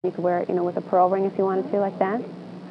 You could wear it, with a pearl ring if you wanted to, like that.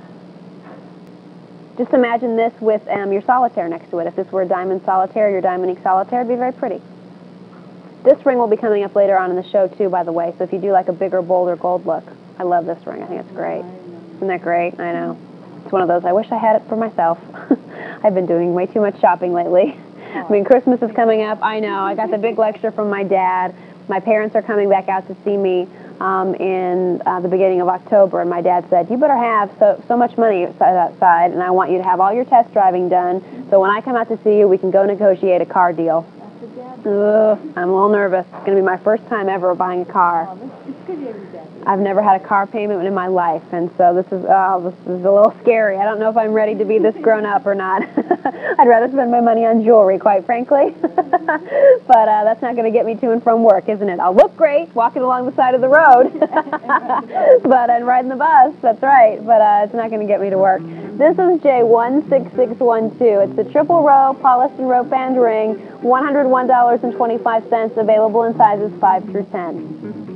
Just imagine this with your solitaire next to it. If this were a diamond solitaire, your diamond solitaire, it'd be very pretty. This ring will be coming up later on in the show, too, by the way. So if you do like a bigger, bolder gold look, I love this ring. I think it's great. Isn't that great? I know. It's one of those, I wish I had it for myself. I've been doing way too much shopping lately. I mean, Christmas is coming up. I know. I got the big lecture from my dad. My parents are coming back out to see me in the beginning of October, and my dad said, you better have so much money set aside, and I want you to have all your test driving done, so when I come out to see you, we can go negotiate a car deal. I'm a little nervous. It's going to be my first time ever buying a car. I've never had a car payment in my life, and so this is a little scary. I don't know if I'm ready to be this grown up or not. I'd rather spend my money on jewelry, quite frankly. But that's not going to get me to and from work, isn't it? I'll look great walking along the side of the road, and riding the bus. That's right. But it's not going to get me to work. This is J16612. It's a triple row polished and rope band ring, $101.25, available in sizes 5 through 10.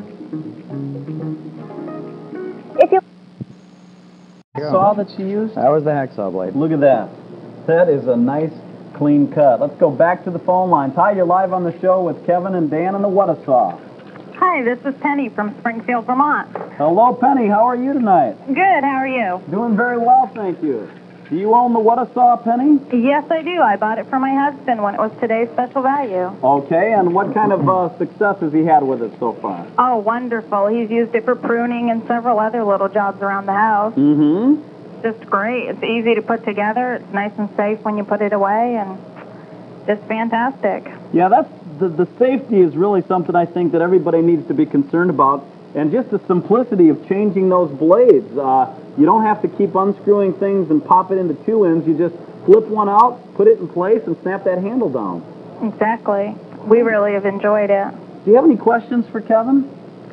If you saw that she used? That was the hacksaw blade. Look at that. That is a nice, clean cut. Let's go back to the phone lines. Hi, you're live on the show with Kevin and Dan and the What-A-Saw. Hi, this is Penny from Springfield, Vermont. Hello, Penny. How are you tonight? Good, how are you? Doing very well, thank you. Do you own the What-A-Saw, Penny? Yes, I do. I bought it for my husband when it was today's special value. Okay, and what kind of success has he had with it so far? Oh, wonderful. He's used it for pruning and several other little jobs around the house. Mm-hmm. Just great. It's easy to put together. It's nice and safe when you put it away, and just fantastic. Yeah, that's the safety is really something I think that everybody needs to be concerned about, and just the simplicity of changing those blades. You don't have to keep unscrewing things and pop it into two ends. You just flip one out, put it in place, and snap that handle down. Exactly. We really have enjoyed it. Do you have any questions for Kevin?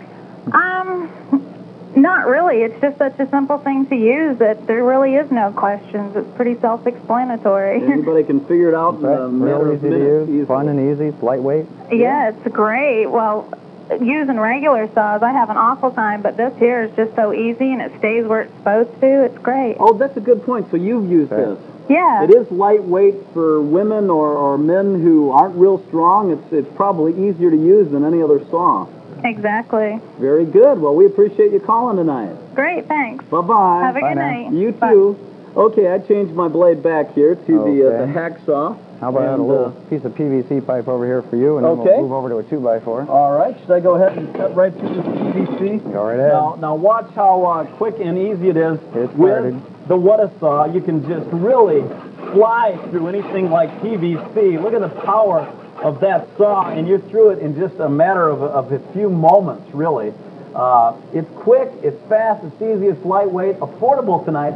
Not really. It's just such a simple thing to use that there really is no questions. It's pretty self-explanatory. Anybody can figure it out in a matter of minutes. Easy to use, fun and easy, it's lightweight. Yeah, it's great. Well, using regular saws, I have an awful time, but this here is just so easy, and it stays where it's supposed to. It's great. Oh, that's a good point. So you've used this. Yeah. It is lightweight for women or men who aren't real strong. It's probably easier to use than any other saw. Exactly. Very good. Well, we appreciate you calling tonight. Great, thanks. Bye-bye. Have a good night. You too. Bye. Okay, I changed my blade back here to the hacksaw. How about a little piece of PVC pipe over here for you, and then we'll move over to a 2x4. All right. Should I go ahead and cut right through this PVC? Go right ahead. Now watch how quick and easy it is. It's with the What-A-Saw. You can just really fly through anything like PVC. Look at the power of that saw, and you're through it in just a matter of a few moments, really. It's quick, it's fast, it's easy, it's lightweight, affordable tonight,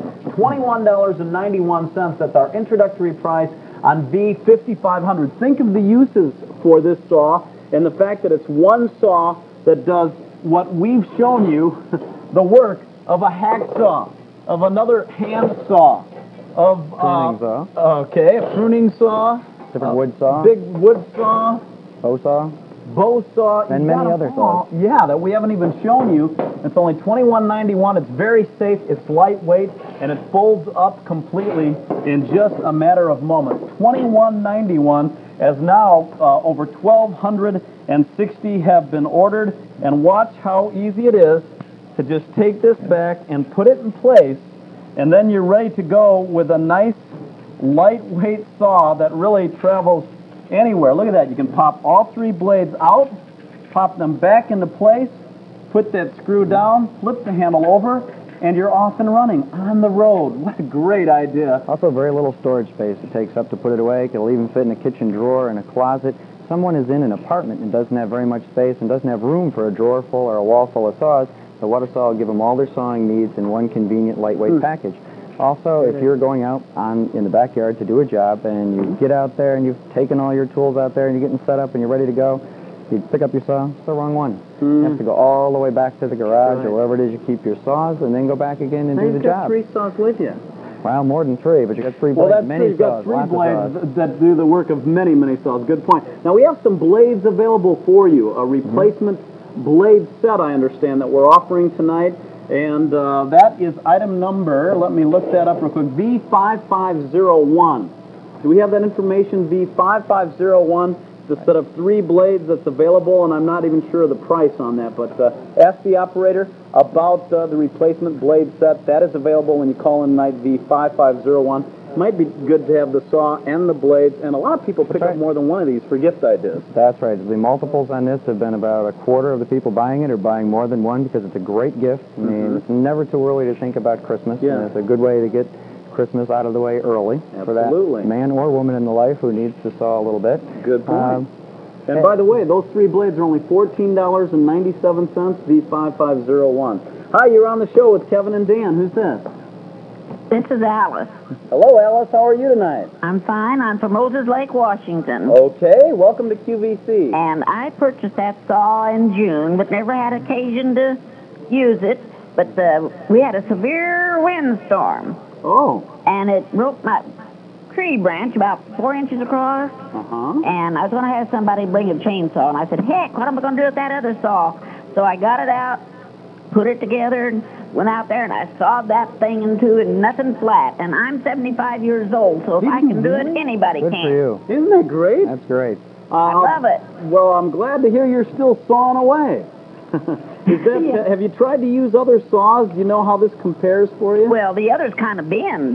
$21.91. That's our introductory price on V5500. Think of the uses for this saw and the fact that it's one saw that does what we've shown you, the work of a hacksaw, of another hand saw, of pruning saw. Okay, a pruning saw. Different wood saw. Big wood saw. Bow saw. Bow saw. And many other saws. Yeah, that we haven't even shown you. It's only $21.91. It's very safe. It's lightweight, and it folds up completely in just a matter of moments. $21.91, as now over 1,260 have been ordered. And watch how easy it is to just take this back and put it in place, and then you're ready to go with a nice lightweight saw that really travels anywhere. Look at that. You can pop all three blades out, pop them back into place, put that screw down, flip the handle over, and you're off and running on the road. What a great idea. Also very little storage space it takes up to put it away. It'll even fit in a kitchen drawer, in a closet. Someone is in an apartment and doesn't have very much space and doesn't have room for a drawer full or a wall full of saws. The What-A-Saw will give them all their sawing needs in one convenient, lightweight package. Also, if you're going out in the backyard to do a job and you get out there and you've taken all your tools out there and you're getting set up and you're ready to go, you pick up your saw, it's the wrong one. You have to go all the way back to the garage or wherever it is you keep your saws and then go back again and do the job. You've got 3 saws with you. Well, more than 3, but you got 3 blades. Well, that's many true. You've got saws, 3 blades saws. that do the work of many, many saws. Good point. Now, we have some blades available for you, a replacement blade set, I understand, that we're offering tonight. And that is item number, let me look that up real quick, V5501. Do we have that information, V5501? The set of 3 blades that's available, and I'm not even sure of the price on that, but ask the operator about the replacement blade set. That is available when you call in tonight, V5501. Might be good to have the saw and the blades, and a lot of people pick up more than one of these for gift ideas. That's right. The multiples on this have been about a quarter of the people buying it are buying more than one because it's a great gift. I mean, it's never too early to think about Christmas, and it's a good way to get Christmas out of the way early for that man or woman in the life who needs to saw a little bit. Good point. And by the way, those 3 blades are only $14.97, V5501. Hi, you're on the show with Kevin and Dan. Who's this? This is Alice. Hello, Alice. How are you tonight? I'm fine. I'm from Moses Lake, Washington. Okay. Welcome to QVC. And I purchased that saw in June, but never had occasion to use it. But we had a severe windstorm. Oh. And it broke my tree branch about 4 inches across. And I was going to have somebody bring a chainsaw. And I said, heck, what am I going to do with that other saw? So I got it out, put it together, and went out there, and I sawed that thing in two, and nothing flat. And I'm 75 years old, so if I can do it, anybody can. Good for you. Isn't that great? That's great. I love it. Well, I'm glad to hear you're still sawing away. Have you tried to use other saws? Do you know how this compares for you? Well, the others kind of bend.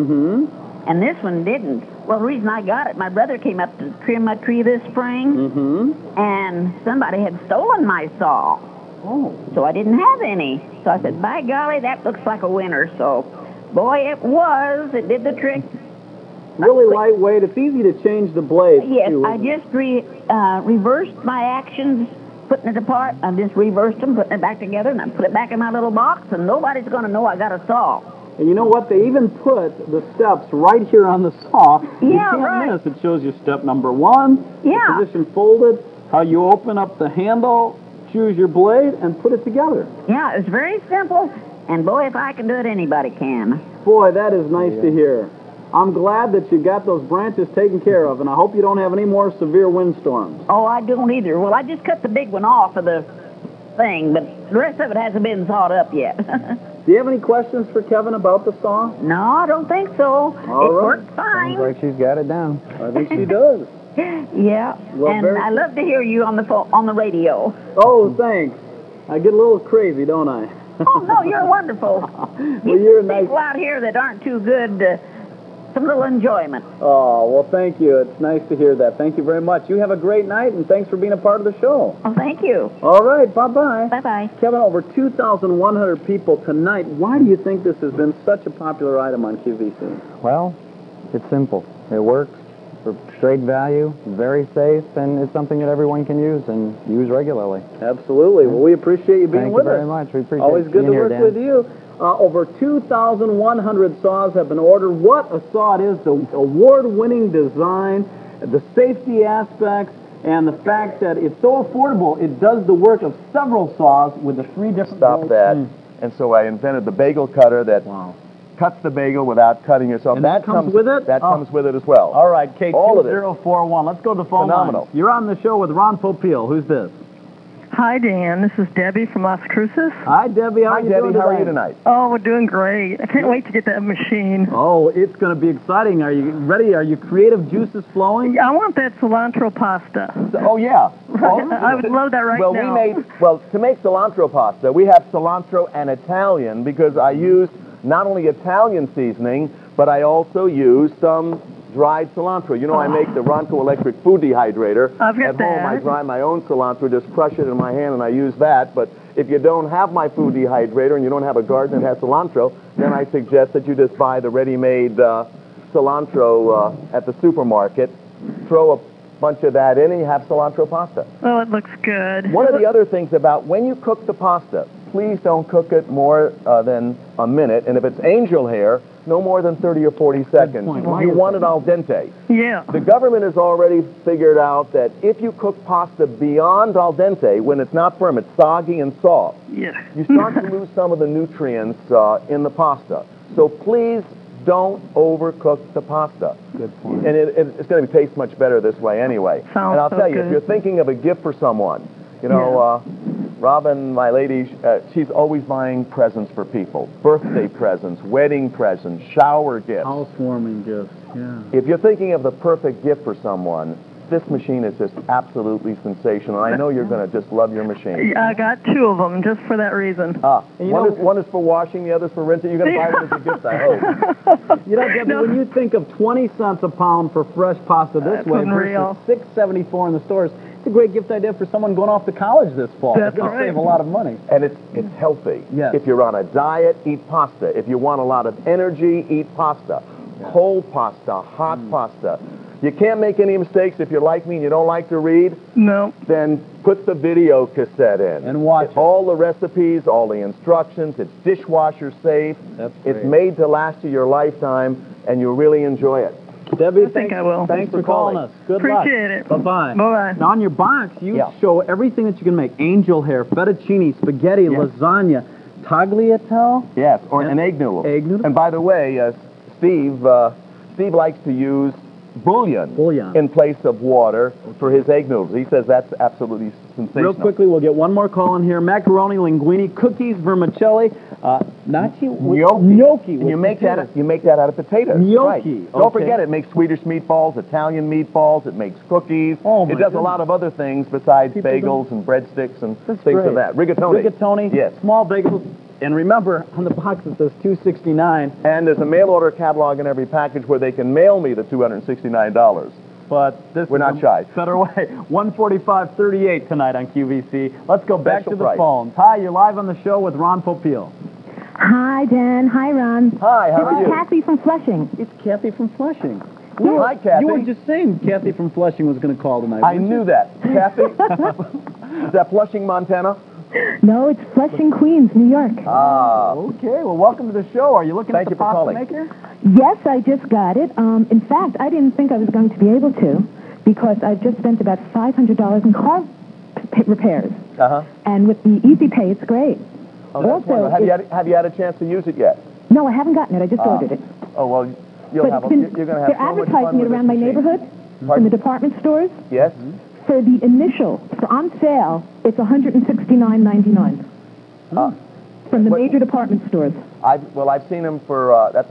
And this one didn't. Well, the reason I got it, my brother came up to trim my tree this spring, and somebody had stolen my saw. Oh. So I didn't have any. So I said, by golly, that looks like a winner. So, boy, it was. It did the trick. Really lightweight. It's easy to change the blades. Yes, too, I just reversed my actions, putting it apart. I just reversed them, putting it back together, and I put it back in my little box, and nobody's going to know I got a saw. And you know what? They even put the steps right here on the saw. You Yeah, can't miss. It shows you step number 1, the position folded, how you open up the handle, choose your blade, and put it together. Yeah, it's very simple, and boy, if I can do it, anybody can. Boy, that is nice to hear. I'm glad that you got those branches taken care of, and I hope you don't have any more severe windstorms. Oh, I don't either. Well, I just cut the big one off of the thing, but the rest of it hasn't been sawed up yet. Do you have any questions for Kevin about the saw? No, I don't think so. It worked fine. Sounds like she's got it down. I think she does. Yeah, Well, and I love to hear you on the radio. Oh, thanks. I get a little crazy, don't I? Oh, no, you're wonderful. You're nice. People out here that aren't too good, some little enjoyment. Oh, well, thank you. It's nice to hear that. Thank you very much. You have a great night, and thanks for being a part of the show. Oh, thank you. All right, bye-bye. Bye-bye. Kevin, over 2,100 people tonight. Why do you think this has been such a popular item on QVC? Well, it's simple. It works for great value, very safe, and it's something that everyone can use and use regularly. Absolutely. Well, we appreciate you being with us. Thank you very much. We appreciate Always good to being here, work Dan. with you. Over 2,100 saws have been ordered. What a saw it is, the award-winning design, the safety aspects, and the fact that it's so affordable, it does the work of several saws with the 3 different Stop that. And so I invented the bagel cutter that cuts the bagel without cutting yourself. And that comes with it? That comes with it as well. All right, Kate, All of it. 2041. Let's go to the phone Phenomenal. lines. You're on the show with Ron Popeil. Who's this? Hi, Dan. This is Debbie from Las Cruces. Hi, Debbie. How are you doing How are you today? tonight? Oh, we're doing great. I can't wait to get that machine. Oh, it's going to be exciting. Are you ready? Are your creative juices flowing? I want that cilantro pasta. Oh, yeah. I would love that right now. To make cilantro pasta, we have cilantro and Italian because I used not only Italian seasoning, but I also used some dried cilantro. You know, I make the Ronco electric food dehydrator. I've got At home, I dry my own cilantro, just crush it in my hand, and I use that. But if you don't have my food dehydrator and you don't have a garden that has cilantro, then I suggest that you just buy the ready-made cilantro at the supermarket. Throw a bunch of that in, and you have cilantro pasta. Oh, it looks good. One of the other things about when you cook the pasta, please don't cook it more than a minute. And if it's angel hair, no more than 30 or 40 seconds. You want it al dente. Yeah. The government has already figured out that if you cook pasta beyond al dente, when it's not firm, it's soggy and soft, Yeah. you start to lose some of the nutrients in the pasta. So please don't overcook the pasta. Good point. And it's going to taste much better this way anyway. Sounds and I'll so tell you, good. if you're thinking of a gift for someone, you know, Robin, my lady, she's always buying presents for people. Birthday presents, wedding presents, shower gifts. Housewarming gifts, yeah. If you're thinking of the perfect gift for someone, this machine is just absolutely sensational. I know you're going to just love your machine. I got 2 of them just for that reason. One is for washing, the other's for rinsing. You're going to buy one as a gift, I hope. You know, Debbie, when you think of 20 cents a pound for fresh pasta this way unreal. versus $6.74 in the stores, it's a great gift idea for someone going off to college this fall. That's It's going to right. save a lot of money. And it's healthy. Yes. If you're on a diet, eat pasta. If you want a lot of energy, eat pasta. Cold pasta, hot pasta. You can't make any mistakes. If you're like me and you don't like to read, No. then put the video cassette in. And watch it. All the recipes, all the instructions. It's dishwasher safe. That's It's great. made to last you your lifetime, and you'll really enjoy it. Debbie, think I will. Thanks for calling us. Good luck. Appreciate it. Bye-bye. Bye-bye. Now, on your box, you Yeah. show everything that you can make. Angel hair, fettuccine, spaghetti, lasagna, tagliatelle. Yes, or an egg noodle. Egg noodle. And by the way, Steve likes to use bouillon in place of water for his egg noodles. He says that's absolutely sensational. Real quickly, we'll get one more call in here. Macaroni, linguine, cookies, vermicelli, gnocchi. And you make that out of potatoes. Gnocchi, Right. Don't okay. forget, it makes Swedish meatballs, Italian meatballs. It makes cookies. Oh, my it does a goodness. lot of other things besides People bagels and breadsticks and That's things great. of that. Rigatoni. Rigatoni, Yes. small bagels. And remember, on the box it says $269. And there's a mail order catalog in every package where they can mail me the $269. But this We're is not a shy. better way. 145.38 tonight on QVC. Let's go back Special to the price. phones. Hi, you're live on the show with Ron Popeil. Hi, Dan. Hi, Ron. Hi, how are This is you? Kathy from Flushing. It's Kathy from Flushing. Hi, Kathy. You were just saying Kathy from Flushing was going to call tonight. I weren't knew you? that. Kathy? Is that Flushing, Montana? No, it's Flushing, Queens, New York. Ah. Okay, well, welcome to the show. Are you looking Thank at you the for pasta calling. maker? Yes, I just got it. In fact, I didn't think I was going to be able to because I've just spent about $500 in car repairs. Uh-huh. And with the Easy Pay, it's great. Oh, that's Also, wonderful. Have you had a chance to use it yet? No, I haven't gotten it. I just ordered it. Oh, well, you're But going to have they're so much fun advertising it with around my this machine. neighborhood, in Pardon? the department stores. Yes? For the initial, for on sale, it's $169.99 from the What- major department stores. I've seen them for that's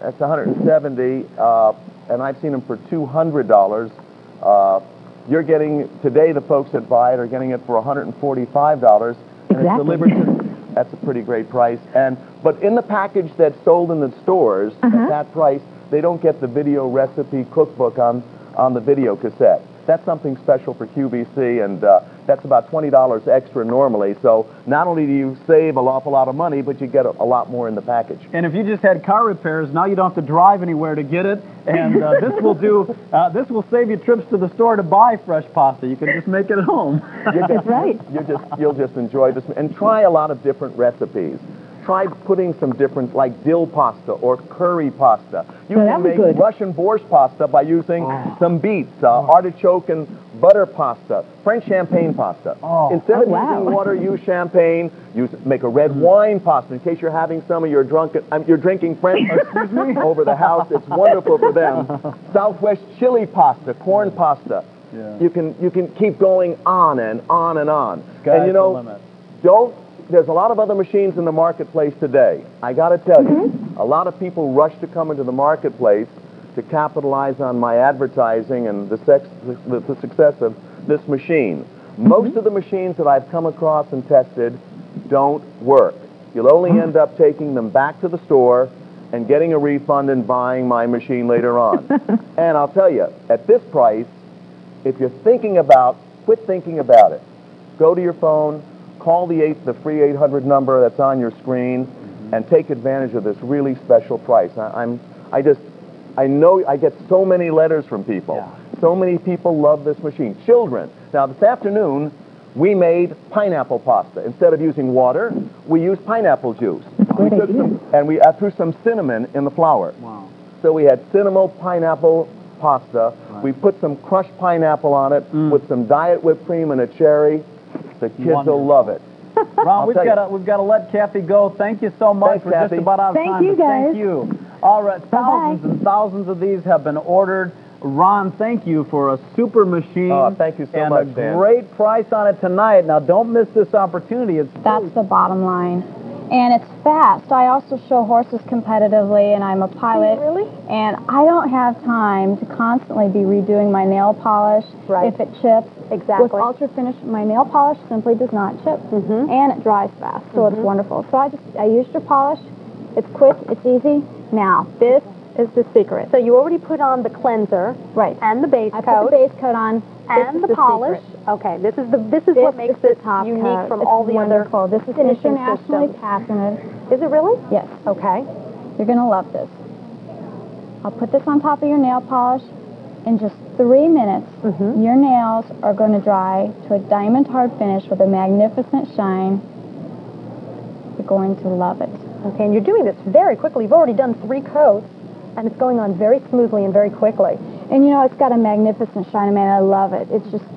170, and I've seen them for $200. You're getting today. The folks that buy it are getting it for $145, and it's Exactly. delivered to. That's a pretty great price. But in the package that's sold in the stores at that price, they don't get the video recipe cookbook on the video cassette. That's something special for QVC, and that's about $20 extra normally. So not only do you save an awful lot of money, but you get a lot more in the package. And if you just had car repairs, now you don't have to drive anywhere to get it. And this will save you trips to the store to buy fresh pasta. You can just make it at home. That's right. You'll just enjoy this and try a lot of different recipes. Try putting some different, like dill pasta or curry pasta. You Well, that can was make good. Russian borscht pasta by using some beets, artichoke and butter pasta, French champagne pasta. Instead of wow. using water, use champagne. Make a red wine pasta in case you're having some of your you're drinking French over the house. It's wonderful for them. Southwest chili pasta, corn pasta. Yeah. You can keep going on and on and on. Sky's and you the know, limit. there's a lot of other machines in the marketplace today. I got to tell you, a lot of people rush to come into the marketplace to capitalize on my advertising and the success of this machine. Most of the machines that I've come across and tested don't work. You'll only end up taking them back to the store and getting a refund and buying my machine later on. And I'll tell you, at this price, if you're quit thinking about it. Go to your phone, call the free 800 number that's on your screen, and take advantage of this really special price. I know I get so many letters from people. Yeah. So many people love this machine. Children. Now, this afternoon, we made pineapple pasta. Instead of using water, we used pineapple juice. Great We took idea. and we threw some cinnamon in the flour. Wow. So we had cinnamon pineapple pasta. Right. We put some crushed pineapple on it with some diet whipped cream and a cherry. The kids Wonderful. will love it. Ron, we've tell you. got to let Kathy go. Thank you so much. Thanks, We're just Kathy. about out of Thank time. you, but Thank guys. you. All right, Bye-bye. thousands and thousands of these have been ordered. Ron, thank you for a super machine. Oh, thank you so much, and a Dan. great price on it tonight. Now, don't miss this opportunity. That's the bottom line. And it's fast. I also show horses competitively, and I'm a pilot. Really? And I don't have time to constantly be redoing my nail polish if it chips. Exactly. With Ultra Finish, my nail polish simply does not chip, and it dries fast, so it's wonderful. So I used your polish. It's quick, it's easy. Now, this is the secret. So you already put on the cleanser, Right. and the base I coat, put the base coat on, and the polish. secret. Okay, this is what makes the this top unique coat. from It's all the wonderful. other This is finishing internationally systems. patented. Is it really? Yes. Okay. You're going to love this. I'll put this on top of your nail polish. In just 3 minutes, your nails are going to dry to a diamond hard finish with a magnificent shine. You're going to love it. Okay, and you're doing this very quickly. You've already done 3 coats, and it's going on very smoothly and very quickly. And you know, it's got a magnificent shine. I mean, I love it. It's just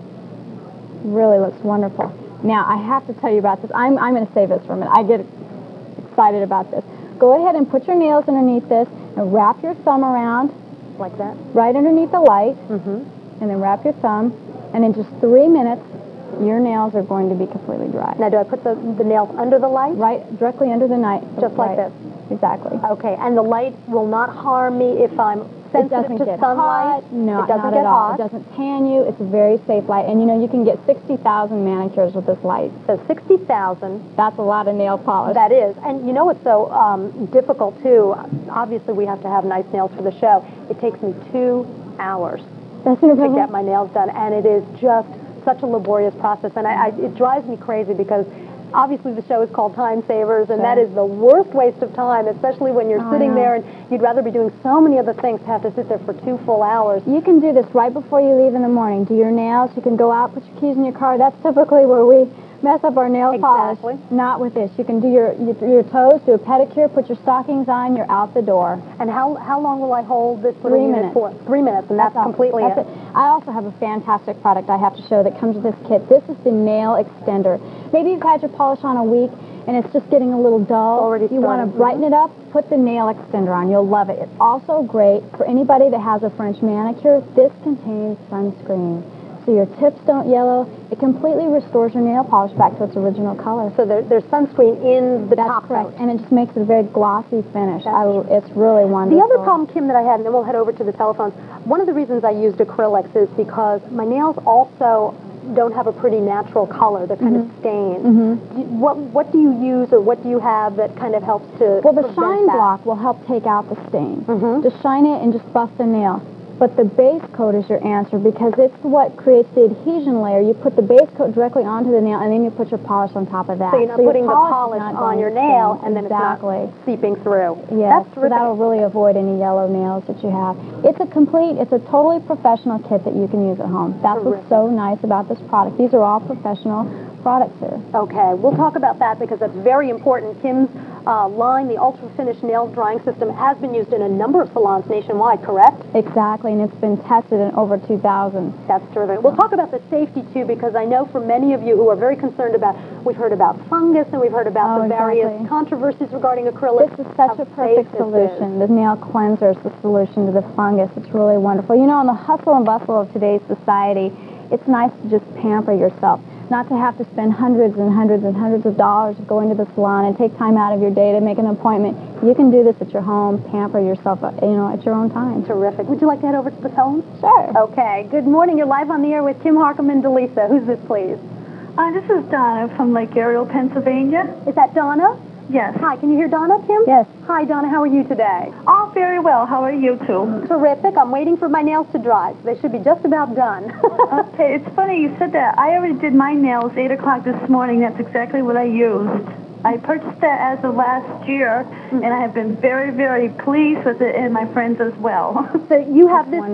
really looks wonderful. Now, I have to tell you about this. I'm going to save this for a minute. I get excited about this. Go ahead and put your nails underneath this and wrap your thumb around. Like that? Right underneath the light. And then wrap your thumb. And in just 3 minutes, your nails are going to be completely dry. Now, do I put the nails under the light? Right, directly under the light. Just like this? Exactly. Okay, and the light will not harm me if I'm It sensitive doesn't to get sunlight? hot. No, it doesn't not get at all. hot. It doesn't tan you. It's a very safe light. And you know, you can get 60,000 manicures with this light. So 60,000. That's a lot of nail polish. That is. And you know what's so difficult, too? Obviously, we have to have nice nails for the show. It takes me 2 hours That's no to problem. get my nails done, and it is just such a laborious process. And it drives me crazy because obviously the show is called Time Savers, and that is the worst waste of time, especially when you're sitting there and you'd rather be doing so many other things to have to sit there for 2 full hours. You can do this right before you leave in the morning. Do your nails. You can go out, put your keys in your car. That's typically where we mess up our nail polish. Not with this. You can do your toes, do a pedicure, put your stockings on, you're out the door. And how long will I hold this 3 little unit minutes. for? 3 minutes, and that's completely it. I also have a fantastic product I have to show that comes with this kit. This is the nail extender. Maybe you've had your polish on a week and it's just getting a little dull. You want to brighten it up, put the nail extender on. You'll love it. It's also great for anybody that has a French manicure. This contains sunscreen, so your tips don't yellow. It completely restores your nail polish back to its original color. So there's sunscreen in the top correct, coat. and it just makes it a very glossy finish. It's really wonderful. The other problem, Kim, that I had, and then we'll head over to the telephones, one of the reasons I used acrylics is because my nails also don't have a pretty natural color. They're kind of stained. What do you use, or what do you have that kind of helps to Well, the prevent shine that? block will help take out the stain. Just shine it and just bust a nail. But the base coat is your answer because it's what creates the adhesion layer. You put the base coat directly onto the nail, and then you put your polish on top of that. So you're not your putting the polish is not on going your to nail, stain. and then exactly. it's not seeping through. Yes, That's so terrific. that'll really avoid any yellow nails that you have. It's a totally professional kit that you can use at home. That's what's so nice about this product. These are all professional products here. Okay, we'll talk about that because that's very important. Kim's line, the Ultra Finish Nail Drying System, has been used in a number of salons nationwide, correct? Exactly, and it's been tested in over 2,000. That's terrific. We'll talk about the safety, too, because I know for many of you who are very concerned about, we've heard about fungus and we've heard about the various controversies regarding acrylics. This is such a perfect solution. The nail cleanser is the solution to the fungus. It's really wonderful. You know, in the hustle and bustle of today's society, it's nice to just pamper yourself. Not to have to spend hundreds and hundreds and hundreds of dollars going to the salon and take time out of your day to make an appointment. You can do this at your home, pamper yourself, at your own time. Terrific. Would you like to head over to the phone? Sure. Okay. Good morning. You're live on the air with Kim Harcum and Delisa. Who's this, please? This is Donna from Lake Ariel, Pennsylvania. Is that Donna? Yes. Hi, can you hear Donna, Kim? Yes. Hi, Donna. How are you today? Oh, very well. How are you two? Terrific. I'm waiting for my nails to dry. They should be just about done. Okay, it's funny you said that. I already did my nails 8 o'clock this morning. That's exactly what I used. I purchased that as of last year, and I have been very, very pleased with it, and my friends as well. So you have this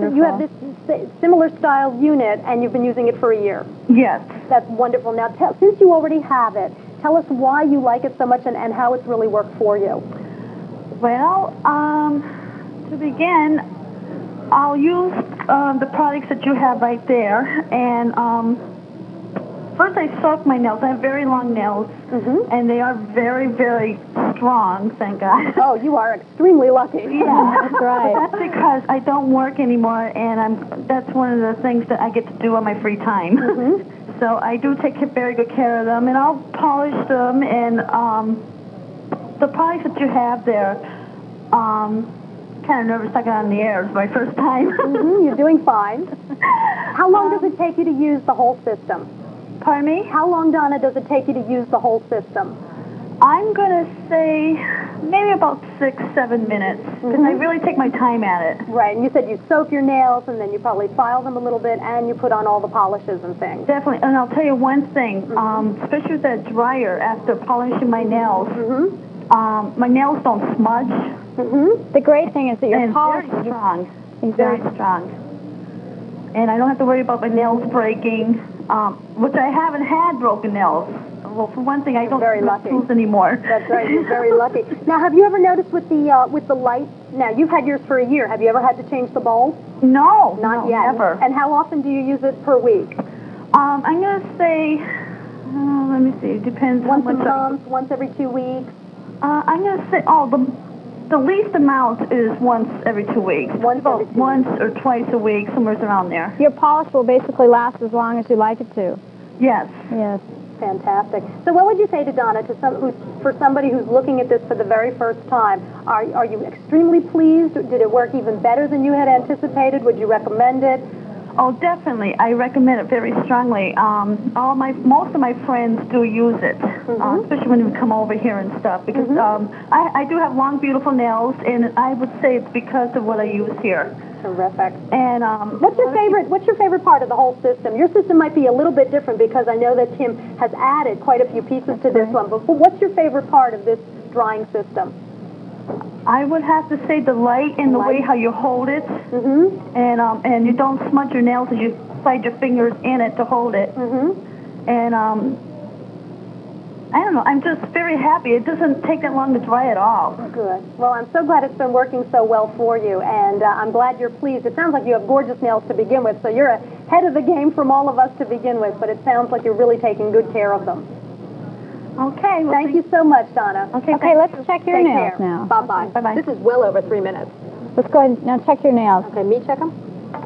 similar style unit, and you've been using it for a year. Yes. That's wonderful. Now, since you already have it, tell us why you like it so much and how it's really worked for you. Well, to begin, I'll use the products that you have right there, and first I soak my nails. I have very long nails, and they are very, very strong, thank God. Oh, you are extremely lucky. Yeah, That's right. That's because I don't work anymore, and that's one of the things that I get to do on my free time. So I do take very good care of them, and I'll polish them, and the products that you have there, kind of nervous talking on the air. It's my first time. You're doing fine. How long does it take you to use the whole system? Pardon me? How long, Donna, does it take you to use the whole system? I'm going to say maybe about 6-7 minutes, because I really take my time at it. Right, and you said you soak your nails, and then you probably file them a little bit, and you put on all the polishes and things. Definitely, and I'll tell you one thing, especially with that dryer, after polishing my nails, my nails don't smudge. The great thing is that your polish very strong. Exactly. Very strong. And I don't have to worry about my nails breaking, which I haven't had broken nails. Well, for one thing, I don't use tools anymore. That's right. You're very lucky. Now, have you ever noticed with the light? Now, you've had yours for a year. Have you ever had to change the bulb? No, not yet. Never. And how often do you use it per week? I'm going to say, let me see. It depends. Once a month, once every 2 weeks. I'm going to say, the least amount is once every 2 weeks. Once or twice a week, somewhere around there. Your polish will basically last as long as you like it to. Yes. Yes. Fantastic. So what would you say to Donna, for somebody who's looking at this for the very first time? Are you extremely pleased? Did it work even better than you had anticipated? Would you recommend it? Oh, definitely. I recommend it very strongly. Most of my friends do use it, especially when we come over here and stuff, because I do have long, beautiful nails, and I would say it's because of what I use here. Terrific. And what's your favorite part of the whole system? Your system might be a little bit different because I know that Kim has added quite a few pieces to this one. But what's your favorite part of this drying system? I would have to say the light and the way how you hold it, and you don't smudge your nails as you slide your fingers in it to hold it. And I don't know, I'm just very happy. It doesn't take that long to dry at all. Good. Well, I'm so glad it's been working so well for you, and I'm glad you're pleased. It sounds like you have gorgeous nails to begin with, so you're ahead of the game from all of us to begin with, but it sounds like you're really taking good care of them. Okay. Well, thank you so much, Donna. Okay, let's check your nails now. Bye-bye. Okay, bye-bye. This is well over 3 minutes. Let's go ahead now. Check your nails. Okay, me check them?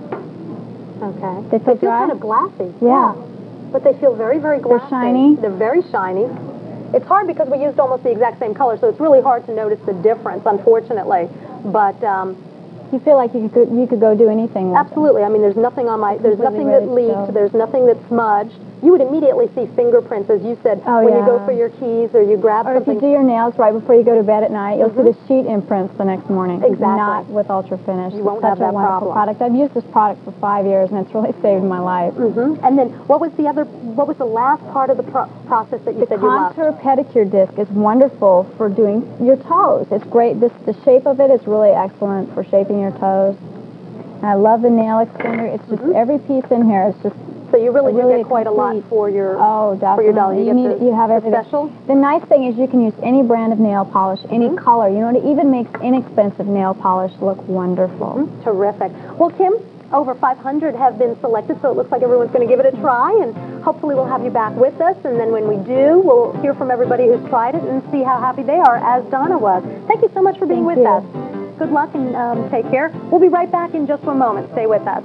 Okay. They feel dry? Kind of glassy. Yeah. But they feel very, very glassy. They're shiny? They're very shiny. It's hard because we used almost the exact same color, so it's really hard to notice the difference, unfortunately. But you feel like you could go do anything with absolutely. I mean, there's nothing on there's nothing that leaked. There's nothing that's smudged. You would immediately see fingerprints, as you said, when you go for your keys or you grab something. Or if you do your nails right before you go to bed at night, you'll see the sheet imprints the next morning. Exactly. Not with Ultra Finish. You won't have that wonderful product. I've used this product for 5 years, and it's really saved my life. And then, what was the last part of the process that you said you loved? The contour pedicure disc is wonderful for doing your toes. It's great. The shape of it is really excellent for shaping your toes. And I love the nail extender. It's just every piece in here is just. So you really do get quite a lot for your definitely. For your dolly. You have everything. Special? The nice thing is you can use any brand of nail polish, any color. You know, it even makes inexpensive nail polish look wonderful. Terrific. Well, Kim, over 500 have been selected, so it looks like everyone's going to give it a try, and hopefully we'll have you back with us, and then when we do, we'll hear from everybody who's tried it and see how happy they are, as Donna was. Thank you so much for being with us. Good luck and take care. We'll be right back in just one moment. Stay with us.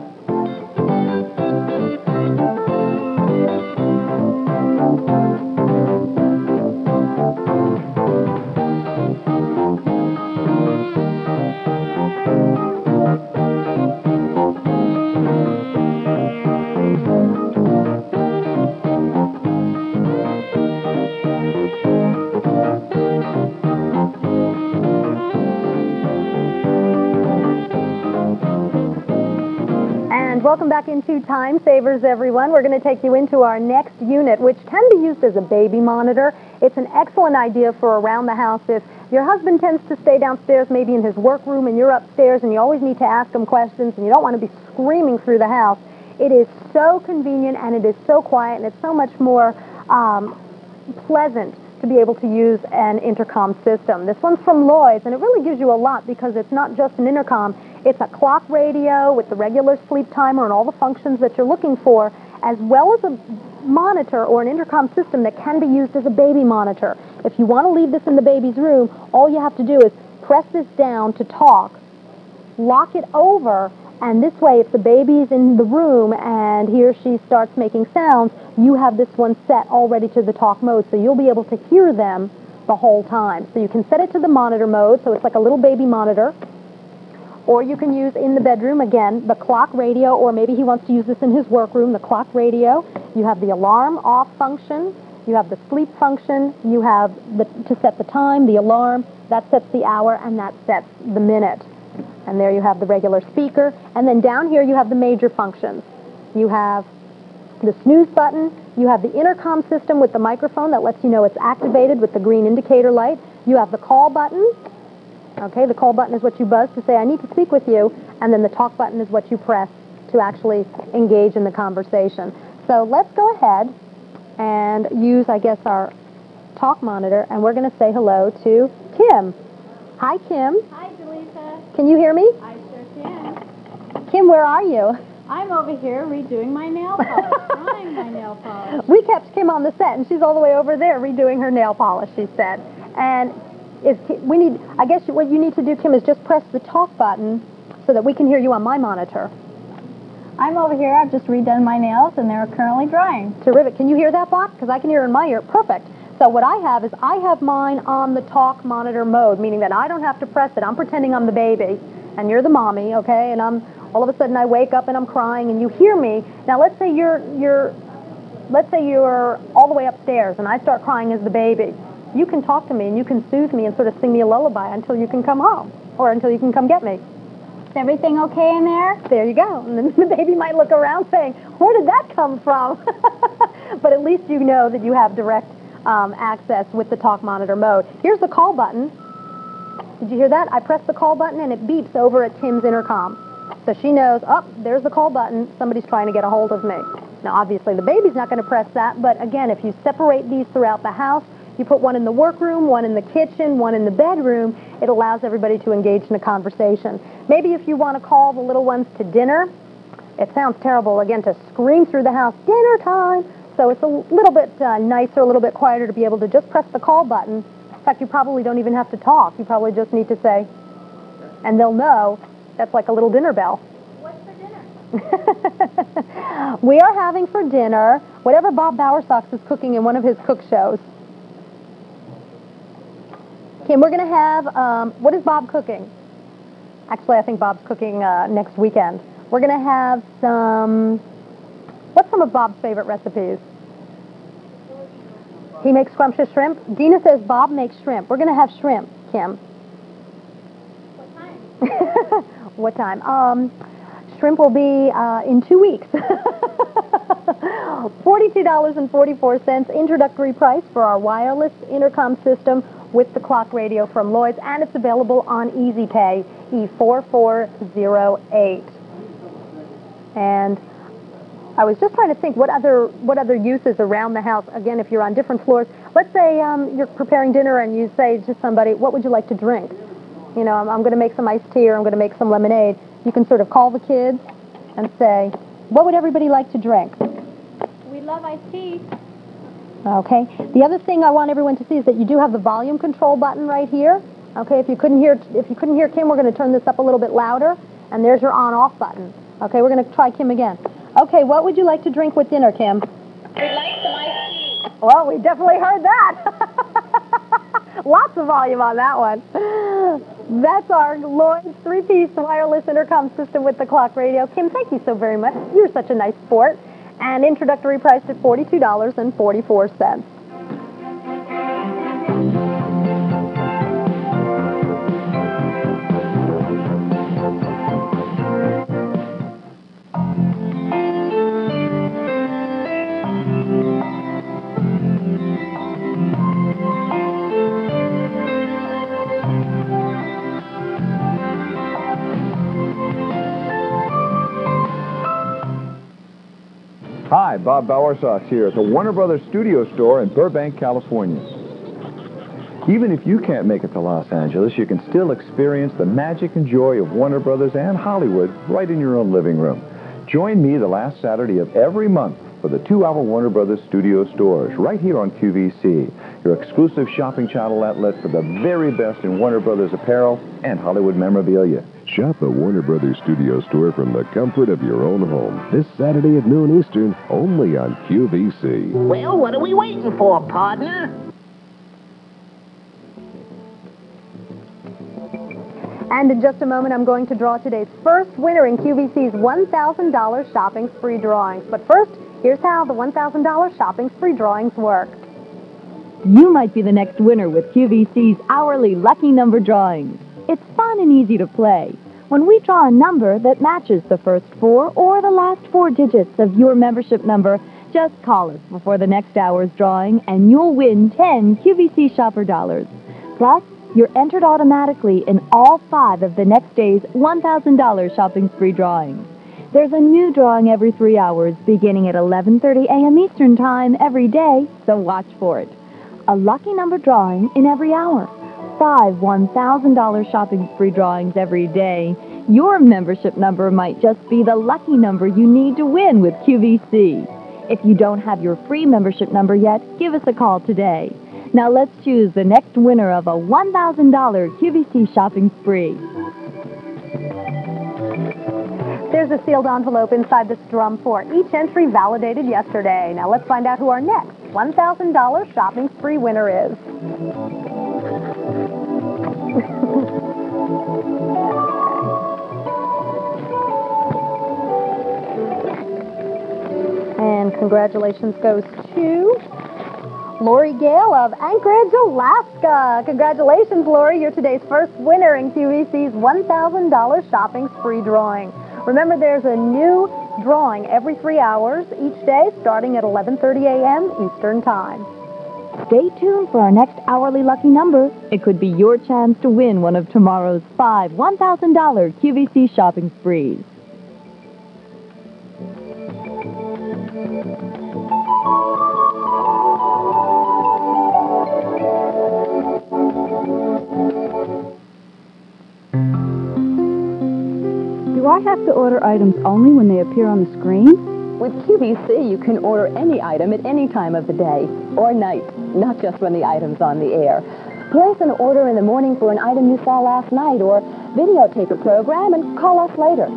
Welcome back into Time Savers, everyone. We're going to take you into our next unit, which can be used as a baby monitor. It's an excellent idea for around the house. If your husband tends to stay downstairs, maybe in his workroom, and you're upstairs, and you always need to ask him questions, and you don't want to be screaming through the house, it is so convenient, and it is so quiet, and it's so much more pleasant to be able to use an intercom system. This one's from Lloyd's, and it really gives you a lot because it's not just an intercom. It's a clock radio with the regular sleep timer and all the functions that you're looking for, as well as a monitor or an intercom system that can be used as a baby monitor. If you want to leave this in the baby's room, all you have to do is press this down to talk, lock it over, and this way if the baby's in the room and he or she starts making sounds, you have this one set already to the talk mode, so you'll be able to hear them the whole time. So you can set it to the monitor mode, so it's like a little baby monitor. Or you can use in the bedroom, again, the clock radio, or maybe he wants to use this in his workroom, the clock radio. You have the alarm off function. You have the sleep function. You have to set the time, the alarm. That sets the hour, and that sets the minute. And there you have the regular speaker. And then down here you have the major functions. You have the snooze button. You have the intercom system with the microphone that lets you know it's activated with the green indicator light. You have the call button. Okay, the call button is what you buzz to say, I need to speak with you, and then the talk button is what you press to actually engage in the conversation. So let's go ahead and use, I guess, our talk monitor, and we're going to say hello to Kim. Hi, Kim. Hi, Delisa. Can you hear me? I sure can. Kim, where are you? I'm over here redoing my nail polish, trying my nail polish. We kept Kim on the set, and she's all the way over there redoing her nail polish, she said. And I guess what you need to do, Kim, is just press the talk button so that we can hear you on my monitor. I'm over here. I've just redone my nails, and they're currently drying. Terrific. Can you hear that, Bob? Because I can hear in my ear. Perfect. So what I have is I have mine on the talk monitor mode, meaning that I don't have to press it. I'm pretending I'm the baby, and you're the mommy, okay? And all of a sudden I wake up and I'm crying, and you hear me. Now let's say you're all the way upstairs, and I start crying as the baby. You can talk to me and you can soothe me and sort of sing me a lullaby until you can come home or until you can come get me. Is everything okay in there? There you go. And then the baby might look around saying, where did that come from? But at least you know that you have direct access with the talk monitor mode. Here's the call button. Did you hear that? I press the call button and it beeps over at Kim's intercom. So she knows, oh, there's the call button. Somebody's trying to get a hold of me. Now, obviously, the baby's not going to press that. But again, if you separate these throughout the house, you put one in the workroom, one in the kitchen, one in the bedroom, it allows everybody to engage in a conversation. Maybe if you want to call the little ones to dinner, it sounds terrible, again, to scream through the house, dinner time. So it's a little bit nicer, a little bit quieter to be able to just press the call button. In fact, you probably don't even have to talk. You probably just need to say, and they'll know. That's like a little dinner bell. What's for dinner? We are having for dinner whatever Bob Bowersox is cooking in one of his cook shows. Kim, we're going to have, what is Bob cooking? Actually, I think Bob's cooking next weekend. We're going to have what's some of Bob's favorite recipes? He makes scrumptious shrimp. Dina says Bob makes shrimp. We're going to have shrimp, Kim. What time? What time? Shrimp will be in 2 weeks. $42.44 introductory price for our wireless intercom system with the clock radio from Lloyd's, and it's available on Easy Pay, E4408. And I was just trying to think what other uses around the house. Again, if you're on different floors, let's say you're preparing dinner and you say to somebody, what would you like to drink? You know, I'm going to make some iced tea or I'm going to make some lemonade. You can sort of call the kids and say, what would everybody like to drink? We love iced tea. Okay. The other thing I want everyone to see is that you do have the volume control button right here. Okay. If you couldn't hear Kim, we're going to turn this up a little bit louder, and there's your on-off button. Okay. We're going to try Kim again. Okay. What would you like to drink with dinner, Kim? We'd like some iced tea. Well, we definitely heard that. Lots of volume on that one. That's our Lloyd's 3-piece wireless intercom system with the clock radio. Kim, thank you so very much. You're such a nice sport. And introductory price at $42.44. Hi, Bob Bowersox here at the Warner Brothers Studio Store in Burbank, California. Even if you can't make it to Los Angeles, you can still experience the magic and joy of Warner Brothers and Hollywood right in your own living room. Join me the last Saturday of every month for for the 2-hour Warner Brothers studio stores right here on QVC, your exclusive shopping channel outlet for the very best in Warner Brothers apparel and Hollywood memorabilia. Shop the Warner Brothers studio store from the comfort of your own home this Saturday at noon Eastern, only on QVC. Well, what are we waiting for, partner? And in just a moment, I'm going to draw today's first winner in QVC's $1,000 shopping spree drawings. But first, here's how the $1,000 shopping spree drawings work. You might be the next winner with QVC's hourly lucky number drawings. It's fun and easy to play. When we draw a number that matches the first 4 or the last 4 digits of your membership number, just call us before the next hour's drawing and you'll win 10 QVC Shopper Dollars. Plus, you're entered automatically in all 5 of the next day's $1,000 shopping spree drawings. There's a new drawing every 3 hours, beginning at 11:30 a.m. Eastern Time every day, so watch for it. A lucky number drawing in every hour. 5 $1,000 shopping spree drawings every day. Your membership number might just be the lucky number you need to win with QVC. If you don't have your free membership number yet, give us a call today. Now let's choose the next winner of a $1,000 QVC shopping spree. There's a sealed envelope inside this drum for each entry validated yesterday. Now let's find out who our next $1,000 shopping spree winner is. And congratulations goes to Lori Gale of Anchorage, Alaska. Congratulations, Lori. You're today's first winner in QVC's $1,000 shopping spree drawing. Remember, there's a new drawing every 3 hours each day, starting at 11:30 a.m. Eastern Time. Stay tuned for our next hourly lucky number. It could be your chance to win one of tomorrow's 5 $1,000 QVC shopping sprees. Do I have to order items only when they appear on the screen? With QVC, you can order any item at any time of the day or night, not just when the item's on the air. Place an order in the morning for an item you saw last night, or videotape a program and call us later.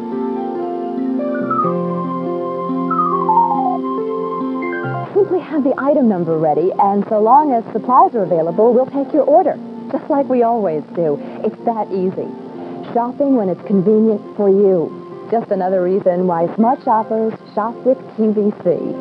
Simply have the item number ready, and so long as supplies are available, we'll take your order, just like we always do. It's that easy. Shopping when it's convenient for you. Just another reason why smart shoppers shop with QVC.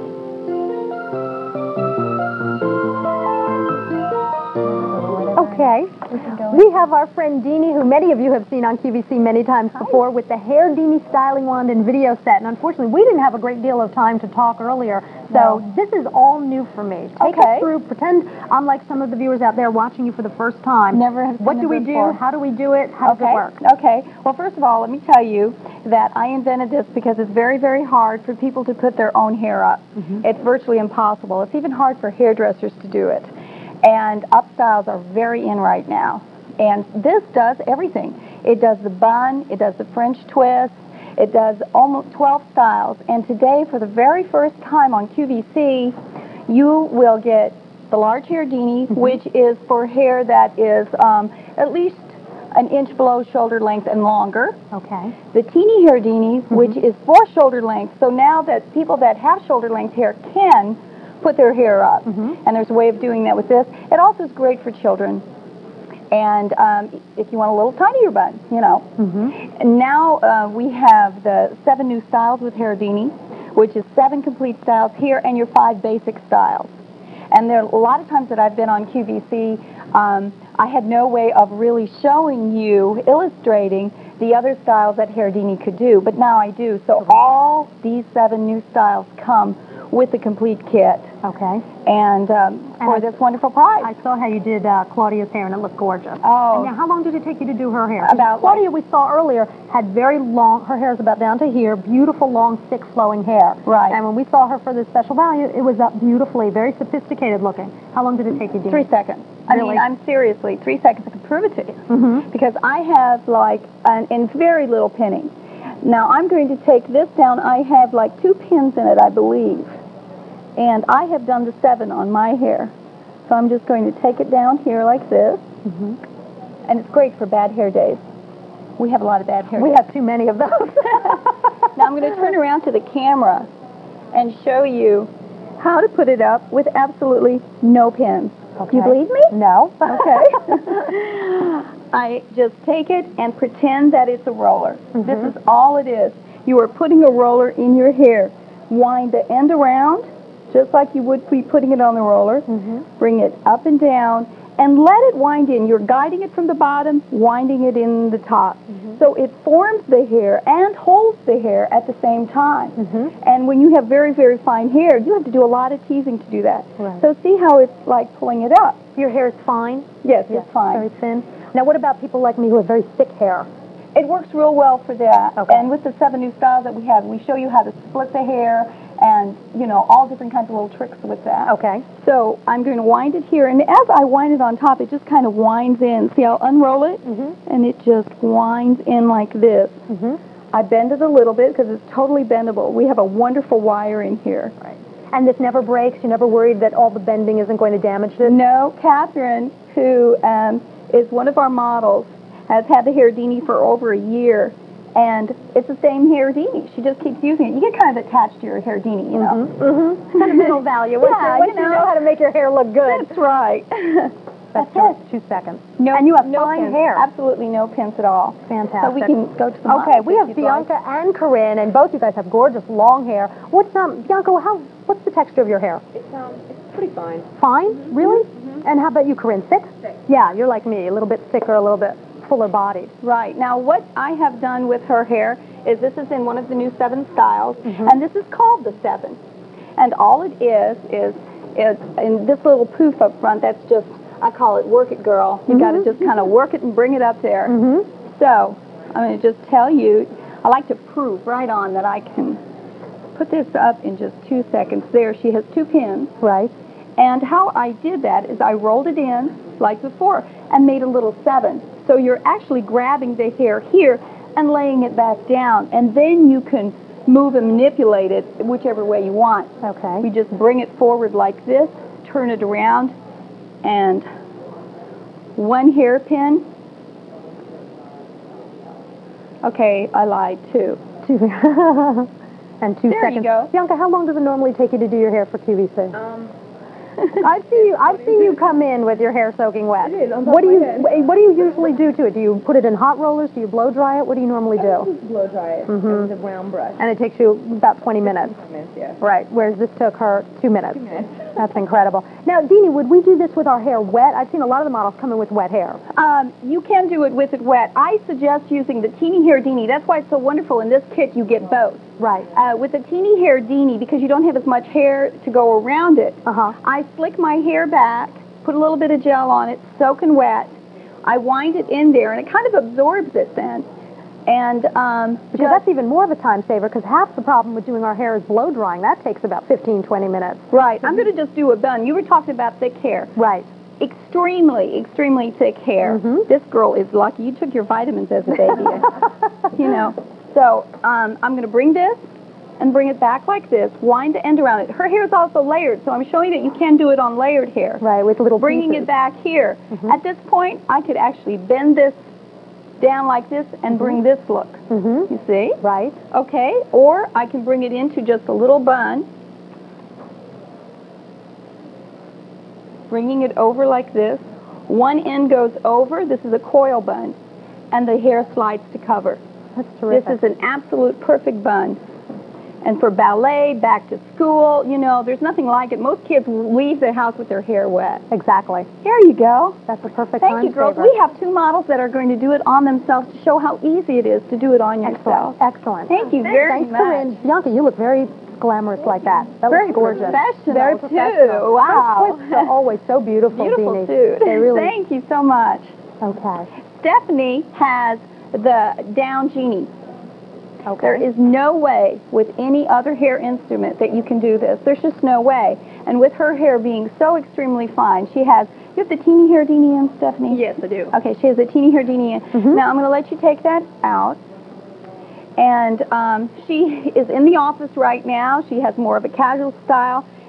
Okay. We have our friend Deanie, who many of you have seen on QVC many times before, with the hair Deanie styling wand and video set. And unfortunately, we didn't have a great deal of time to talk earlier, so this is all new for me. Take us through, pretend I'm like some of the viewers out there watching you for the first time. Never have seen What do we do? before. How do we do it? How does it work? Okay. Well, first of all, let me tell you that I invented this because it's very, very hard for people to put their own hair up. It's virtually impossible. It's even hard for hairdressers to do it. And up styles are very in right now. And this does everything. It does the bun, it does the French twist, it does almost 12 styles. And today, for the very first time on QVC, you will get the large hair Deanie, which is for hair that is at least an inch below shoulder length and longer. Okay. The teeny hair Deanies, which is for shoulder length. So now that people that have shoulder length hair can put their hair up. And there's a way of doing that with this. It also is great for children. And if you want a little tinier bun, you know. And now we have the 7 new styles with hair Deanie, which is 7 complete styles here and your 5 basic styles. And there are a lot of times that I've been on QVC, I had no way of really showing you, illustrating the other styles that hair Deanie could do, but now I do. So all these 7 new styles come with the complete kit. Okay. And for this wonderful prize. I saw how you did Claudia's hair, and it looked gorgeous. Oh. And now, how long did it take you to do her hair? About Claudia, we saw earlier, had very long, her hair is about down to here, beautiful, long, thick, flowing hair. Right. And when we saw her for this special value, it was up beautifully, very sophisticated looking. How long did it take you, Deanie? 3 seconds. Really? I mean, I'm seriously, 3 seconds. I can prove it to you. Because I have like, in very little pinning. Now, I'm going to take this down. I have like 2 pins in it, I believe. And I have done the 7 on my hair. So I'm just going to take it down here like this. And it's great for bad hair days. We have a lot of bad hair days. We have too many of those. Now I'm going to turn around to the camera and show you how to put it up with absolutely no pins. Okay. You believe me? No. Okay. I just take it and pretend that it's a roller. This is all it is. You are putting a roller in your hair. Wind the end around, just like you would be putting it on the roller. Bring it up and down, and let it wind in. You're guiding it from the bottom, winding it in the top. So it forms the hair and holds the hair at the same time. And when you have very, very fine hair, you have to do a lot of teasing to do that. Right. So see how it's like pulling it up. Your hair is fine? Yes, it's fine. Very thin. Now, what about people like me who have very thick hair? It works real well for that. Okay. And with the 7 new styles that we have, we show you how to split the hair and, you know, all different kinds of little tricks with that. Okay. So I'm going to wind it here. And as I wind it on top, it just kind of winds in. See, I'll unroll it, and it just winds in like this. I bend it a little bit because it's totally bendable. We have a wonderful wire in here. Right. And this never breaks? You're never worried that all the bending isn't going to damage this? No. Catherine, who is one of our models, has had the Hairdini for over a year, and it's the same Hairdini. She just keeps using it. You get kind of attached to your Hairdini, you know. Sentimental value. Yeah, Once you know how to make your hair look good. That's right. That's just 2 seconds. No, and you have no fine pins. hair. Absolutely no pins at all. Fantastic. So we can go to the Okay, models we if have you'd Bianca like. and Corinne, and both you guys have gorgeous long hair. What's Bianca? What's the texture of your hair? It's pretty fine. Fine, really? And how about you, Corinne? Thick? Thick. Yeah, you're like me, a little bit thicker, a little bit fuller bodied. Right. Now, what I have done with her hair is this is in one of the new 7 styles, and this is called the 7. And all it is in this little poof up front. That's just, I call it work it, girl. You got to just kind of work it and bring it up there. So I'm going to just tell you, I like to prove right on that I can put this up in just 2 seconds. There, she has 2 pins. Right. And how I did that is I rolled it in like before and made a little 7. So you're actually grabbing the hair here and laying it back down, and then you can move and manipulate it whichever way you want. Okay. We just bring it forward like this, turn it around, and 1 hairpin. Okay, I lied, 2. 2. And 2 there seconds. You go. Bianca, how long does it normally take you to do your hair for QVC? I've seen you come in with your hair soaking wet. It is, on top What do of my head. you usually do to it? Do you put it in hot rollers? Do you blow dry it? What do you normally do? Just blow dry it with a brown brush. And it takes you about 20 minutes. Yeah. Right, whereas this took her 2 minutes. 2 minutes. That's incredible. Now, Deanie, would we do this with our hair wet? I've seen a lot of the models come in with wet hair. You can do it with it wet. I suggest using the Teeny Hairdini. That's why it's so wonderful. In this kit, you get both. Right. With the Teeny Hairdini, because you don't have as much hair to go around it, I slick my hair back, put a little bit of gel on it, soaking wet. I wind it in there, and it kind of absorbs it then. And because that's even more of a time saver, because half the problem with doing our hair is blow drying. That takes about 15, 20 minutes. Right. I'm going to just do a bun. You were talking about thick hair. Right. Extremely, extremely thick hair. This girl is lucky. You took your vitamins as a baby. You know. So I'm going to bring this and bring it back like this. Wind the end around it. Her hair is also layered, so I'm showing that you can do it on layered hair. Right, with little bringing pieces. it back here. At this point, I could actually bend this down like this and bring this look. You see? Right. Okay. Or I can bring it into just a little bun. Bringing it over like this. One end goes over. This is a coil bun. And the hair slides to cover. That's terrific. This is an absolute perfect bun. And for ballet, back to school, you know, there's nothing like it. Most kids leave their house with their hair wet. Exactly. Here you go. That's a perfect Thank you, girls. saver. We have 2 models that are going to do it on themselves to show how easy it is to do it on yourself. Excellent. Thank you very Thanks, much. Corinne. Bianca, you look very glamorous like that. That Very looks gorgeous. professional, Very professional. too. Wow. Her twists are always so beautiful, Beautiful, Deanie. too. They really... Thank you so much. Okay. Stephanie has the down genie. Okay. There is no way with any other hair instrument that you can do this. There's just no way. And with her hair being so extremely fine, she has, you have the teeny Hairdini in, Stephanie? Yes, I do. Okay, she has a teeny Hairdini in. Now I'm going to let you take that out. And she is in the office right now. She has more of a casual style.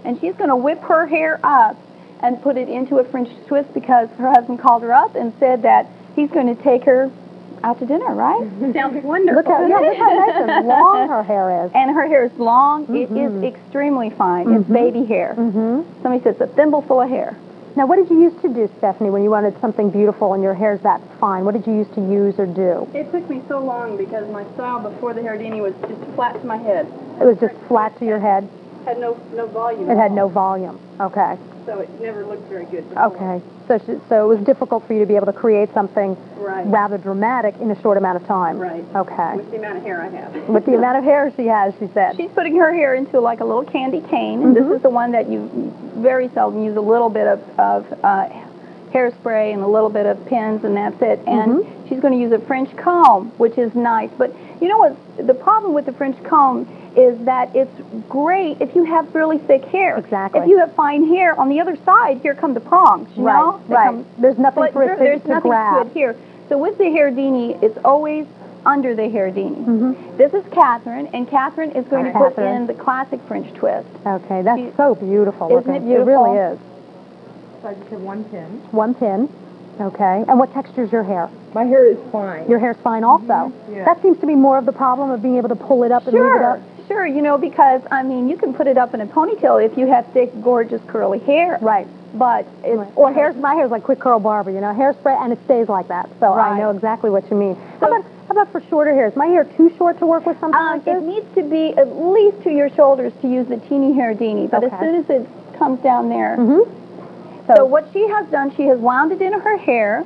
and she's going to whip her hair up and put it into a French twist because her husband called her up and said that he's going to take her out to dinner, right? Sounds wonderful. Look how nice and long her hair is. And her hair is long. It is extremely fine. It's baby hair. Somebody says a thimbleful of hair. Now, what did you used to do, Stephanie, when you wanted something beautiful and your hair's that fine? What did you used to use or do? It took me so long because my style before the Herdini was just flat to my head. It was just flat to your head? Had no volume. It had no volume. Okay. So it never looked very good before. Okay. So it was difficult for you to be able to create something rather dramatic in a short amount of time. Right. Okay. With the amount of hair I have. With the amount of hair she has, she said. She's putting her hair into like a little candy cane, and this is the one that you very seldom use a little bit of hairspray and a little bit of pins, and that's it. And she's going to use a French comb, which is nice. But you know what? The problem with the French comb is that it's great if you have really thick hair. Exactly. If you have fine hair, on the other side, here come the prongs, you know? There's nothing for it there's to nothing grab. to it here. So with the Herdini, it's always under the Herdini. This is Catherine, and Catherine is going to put in the classic French twist. Okay, that's so beautiful. Isn't it beautiful? It really is. So I just have one pin. One pin. Okay. And what texture is your hair? My hair is fine. Your hair's fine also? Yeah. That seems to be more of the problem of being able to pull it up and move it up. Sure, you know, because, I mean, you can put it up in a ponytail if you have thick, gorgeous, curly hair. Right. But it's... Or my hair's like quick curl barber, you know, hairspray, and it stays like that. So I know exactly what you mean. So, how about for shorter hair? Is my hair too short to work with something like this? It needs to be at least to your shoulders to use the teeny Herdini, but as soon as it comes down there... So what she has done, she has wound it in her hair,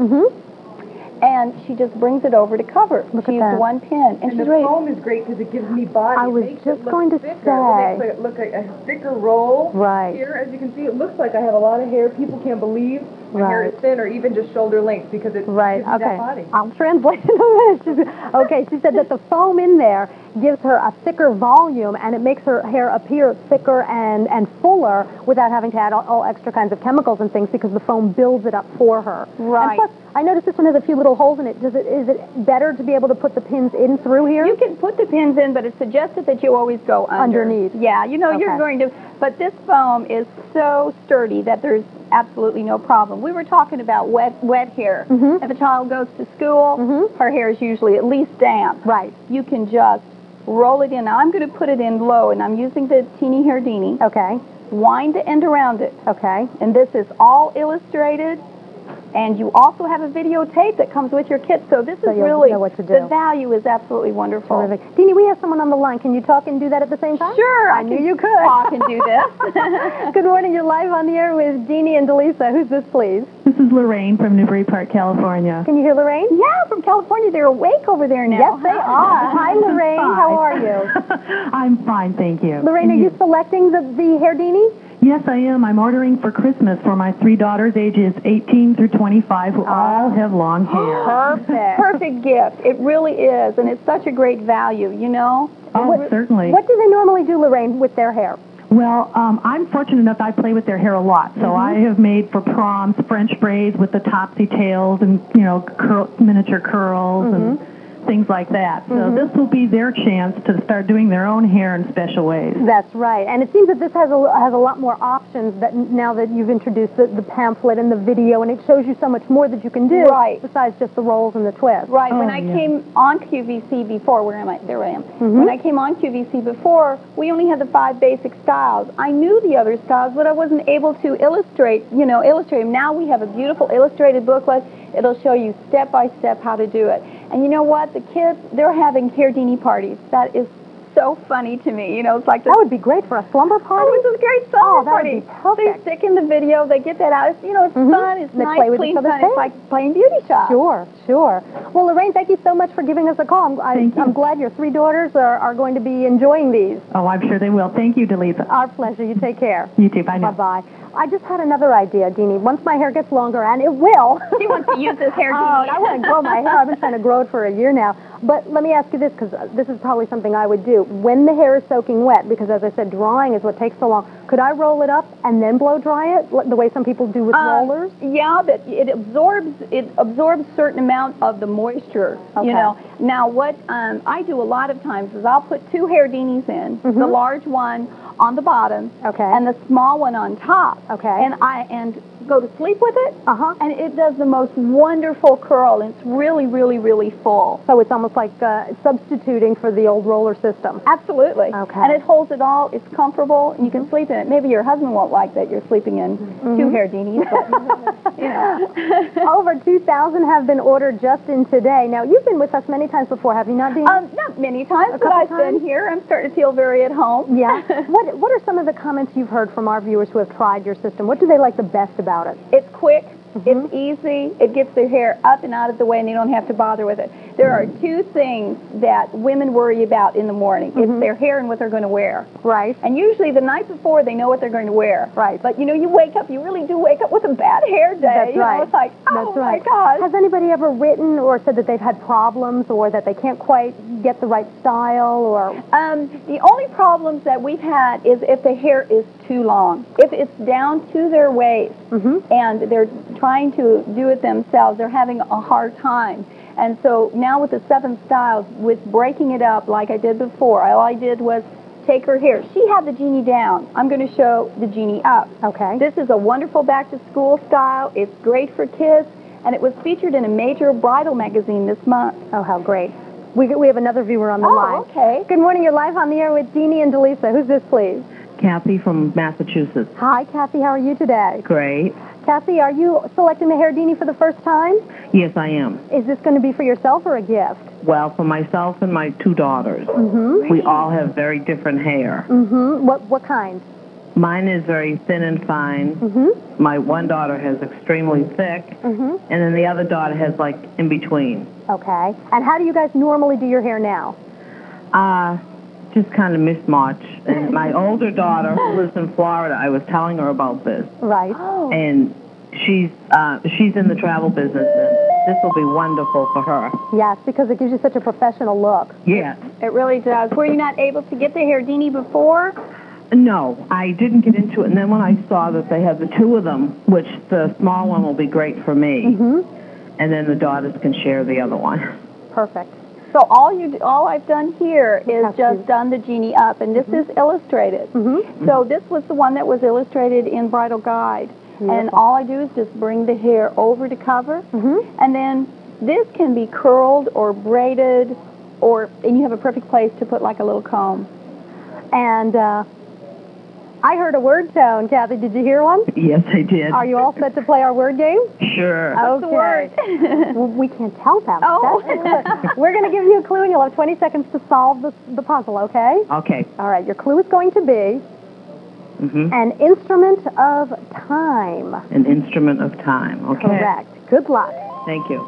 and she just brings it over to cover. She used one pin, and she's the ready. foam is great because it gives me body. I was just going to say. It makes it look like a thicker roll. Right. Here, as you can see, it looks like I have a lot of hair. People can't believe my hair is thin or even just shoulder length because it gives me that body. I'll translate in a minute. Okay, she said that the foam in there gives her a thicker volume, and it makes her hair appear thicker and fuller without having to add all extra kinds of chemicals and things because the foam builds it up for her. Right. And plus, I noticed this one has a few little holes in it. Is it better to be able to put the pins in through here? You can put the pins in, but it's suggested that you always go underneath. Yeah, you know you're going to, but this foam is so sturdy that there's absolutely no problem. We were talking about wet hair. If a child goes to school, her hair is usually at least damp. Right. You can just roll it in. Now I'm going to put it in low, and I'm using the teeny Herdini. Okay. Wind the end around it. Okay. And this is all illustrated. And you also have a videotape that comes with your kit. So this is really, know what to do. The value is absolutely wonderful. Terrific. Deanie, we have someone on the line. Can you talk and do that at the same time? Sure. I knew you could. Talk and do this. Good morning. You're live on the air with Deanie and Delisa. Who's this, please? This is Lorraine from Newbury Park, California. Can you hear Lorraine? Yeah, from California. They're awake over there now. Yes, they are. Hi, Lorraine. How are you? I'm fine, thank you. Lorraine, are you selecting the Herdini? Yes, I am. I'm ordering for Christmas for my 3 daughters, ages 18 through 25, who all have long hair. Perfect. Perfect gift. It really is, and it's such a great value, you know? Oh, certainly. What do they normally do, Lorraine, with their hair? Well, I'm fortunate enough I play with their hair a lot, so I have made for proms French braids with the topsy tails and, you know, miniature curls and things like that. So this will be their chance to start doing their own hair in special ways. That's right. And it seems that this has a lot more options that now that you've introduced the pamphlet and the video, and it shows you so much more that you can do besides just the rolls and the twists. Right. When I came on QVC before, where am I? There I am. When I came on QVC before, we only had the 5 basic styles. I knew the other styles, but I wasn't able to illustrate them. Now we have a beautiful illustrated booklet. It'll show you step by step how to do it. And you know what? The kids, they're having Herdini parties. That is so funny to me. You know, it's like this. That would be great for a slumber party. Oh, it's a great slumber That party. would be perfect. They stick in the video. They get that out. It's, you know, it's fun. It's They nice, play with clean each other's fun. hair. It's like playing beauty shop. Sure, sure. Well, Lorraine, thank you so much for giving us a call. I'm glad your 3 daughters are going to be enjoying these. Oh, I'm sure they will. Thank you, Delisa. Our pleasure. You take care. You too. Bye now. Bye-bye. I just had another idea, Deanie. Once my hair gets longer, and it will. She wants to use this hair, I want to grow my hair. I've been trying to grow it for a year now. But let me ask you this, because this is probably something I would do. When the hair is soaking wet, because as I said, drying is what takes so long, Could I roll it up and then blow dry it, the way some people do with rollers? Yeah, but it absorbs certain amount of the moisture. Okay. You know. Now, what I do a lot of times is I'll put 2 hair Deanies in, the large one on the bottom, and the small one on top. Okay. And go to sleep with it. And it does the most wonderful curl. And it's really, really, really full. So it's almost like substituting for the old roller system. Absolutely. Okay. And it holds it all. It's comfortable, and you can sleep in it. Maybe your husband won't like that you're sleeping in 2 hair Deanies, but, you know. Over 2,000 have been ordered just in today. Now, you've been with us many times before, have you not, Dean? Not many times, but I've been here. I'm starting to feel very at home. Yeah. What are some of the comments you've heard from our viewers who have tried your system? What do they like the best about it? It's quick. It's easy. It gets their hair up and out of the way, and they don't have to bother with it. There are 2 things that women worry about in the morning. It's their hair and what they're going to wear. Right. And usually the night before, they know what they're going to wear. Right. But, you know, you wake up, you really do wake up with a bad hair day. That's right. You know, it's like, oh, my gosh. Has anybody ever written or said that they've had problems or that they can't quite get the right style? Or the only problems that we've had is if the hair is too long. If it's down to their waist and they're trying to do it themselves, they're having a hard time. And so now with the 7 styles, with breaking it up like I did before, all I did was take her hair. She had the Genie down. I'm going to show the Genie up. Okay. This is a wonderful back-to-school style. It's great for kids, and it was featured in a major bridal magazine this month. Oh, how great. We have another viewer on the line. Oh, okay. Good morning. You're live on the air with Deanie and Delisa. Who's this, please? Kathy from Massachusetts. Hi, Kathy. How are you today? Great. Kathy, are you selecting the hair Deanie for the first time? Yes, I am. Is this going to be for yourself or a gift? Well, for myself and my 2 daughters. We all have very different hair. What kind? Mine is very thin and fine. My one daughter has extremely thick, and then the other daughter has like in between. Okay. And how do you guys normally do your hair now? Just kind of mismatch. And my older daughter, who lives in Florida, I was telling her about this. Right. And she's in the travel business, and this will be wonderful for her. Yes, because it gives you such a professional look. Yes. It really does. Were you not able to get the hair Deanie before? No, I didn't get into it. And then when I saw that they have the 2 of them, which the small one will be great for me, and then the daughters can share the other one. Perfect. So all I've done here is just done the Genie up, and this is illustrated. So this was the one that was illustrated in Bridal Guide. And all I do is just bring the hair over to cover, and then this can be curled or braided, and you have a perfect place to put like a little comb. And I heard a word tone, Kathy. Did you hear one? Yes, I did. Are you all set to play our word game? Sure. What's the word? Well, we can't tell them. Oh. We're going to give you a clue, and you'll have 20 seconds to solve the puzzle, okay? Okay. All right. Your clue is going to be an instrument of time. An instrument of time. Okay. Correct. Good luck. Thank you.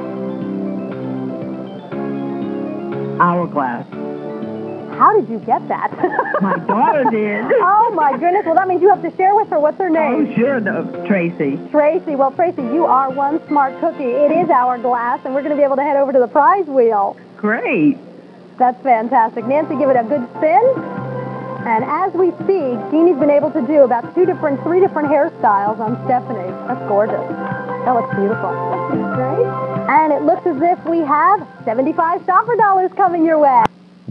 Hourglass. How did you get that? My daughter did. Oh, my goodness. Well, that means you have to share with her. What's her name? Oh, sure, Tracy. Tracy. Well, Tracy, you are one smart cookie. It is Hourglass, and we're going to be able to head over to the prize wheel. Great. That's fantastic. Nancy, give it a good spin. And as we speak, Jeannie's been able to do about 3 different hairstyles on Stephanie. That's gorgeous. That looks beautiful. Great. And it looks as if we have 75 shopper dollars coming your way.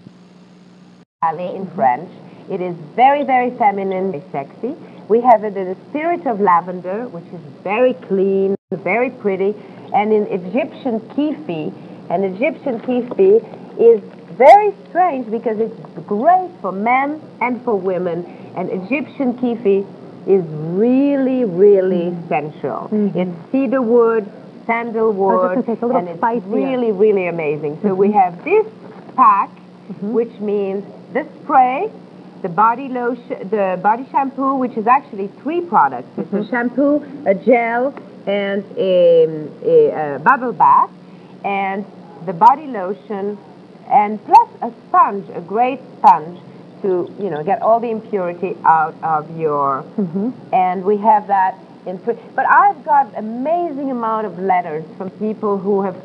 In French. It is very, very feminine, very sexy. We have it in the spirit of lavender, which is very clean, very pretty, and in Egyptian kifi. And Egyptian kifi is very strange because it's great for men and for women. And Egyptian kifi is really, really sensual. It's cedar wood, sandalwood, and it's really, really amazing. So we have this pack, which means the spray, the body lotion, the body shampoo, which is actually 3 products. It's a shampoo, a gel, and a bubble bath, and the body lotion, and plus a sponge, a great sponge to, you know, get all the impurity out of your, and we have that in 3. But I've got amazing amount of letters from people who have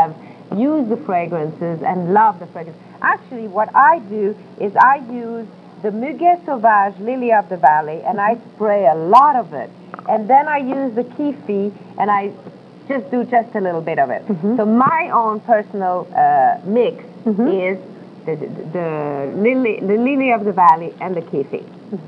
used the fragrances and love the fragrance. Actually, what I do is I use the Muguet Sauvage, Lily of the Valley, and I spray a lot of it. And then I use the Kifi, and I just do just a little bit of it. So my own personal mix is the Lily of the Valley and the Kifi.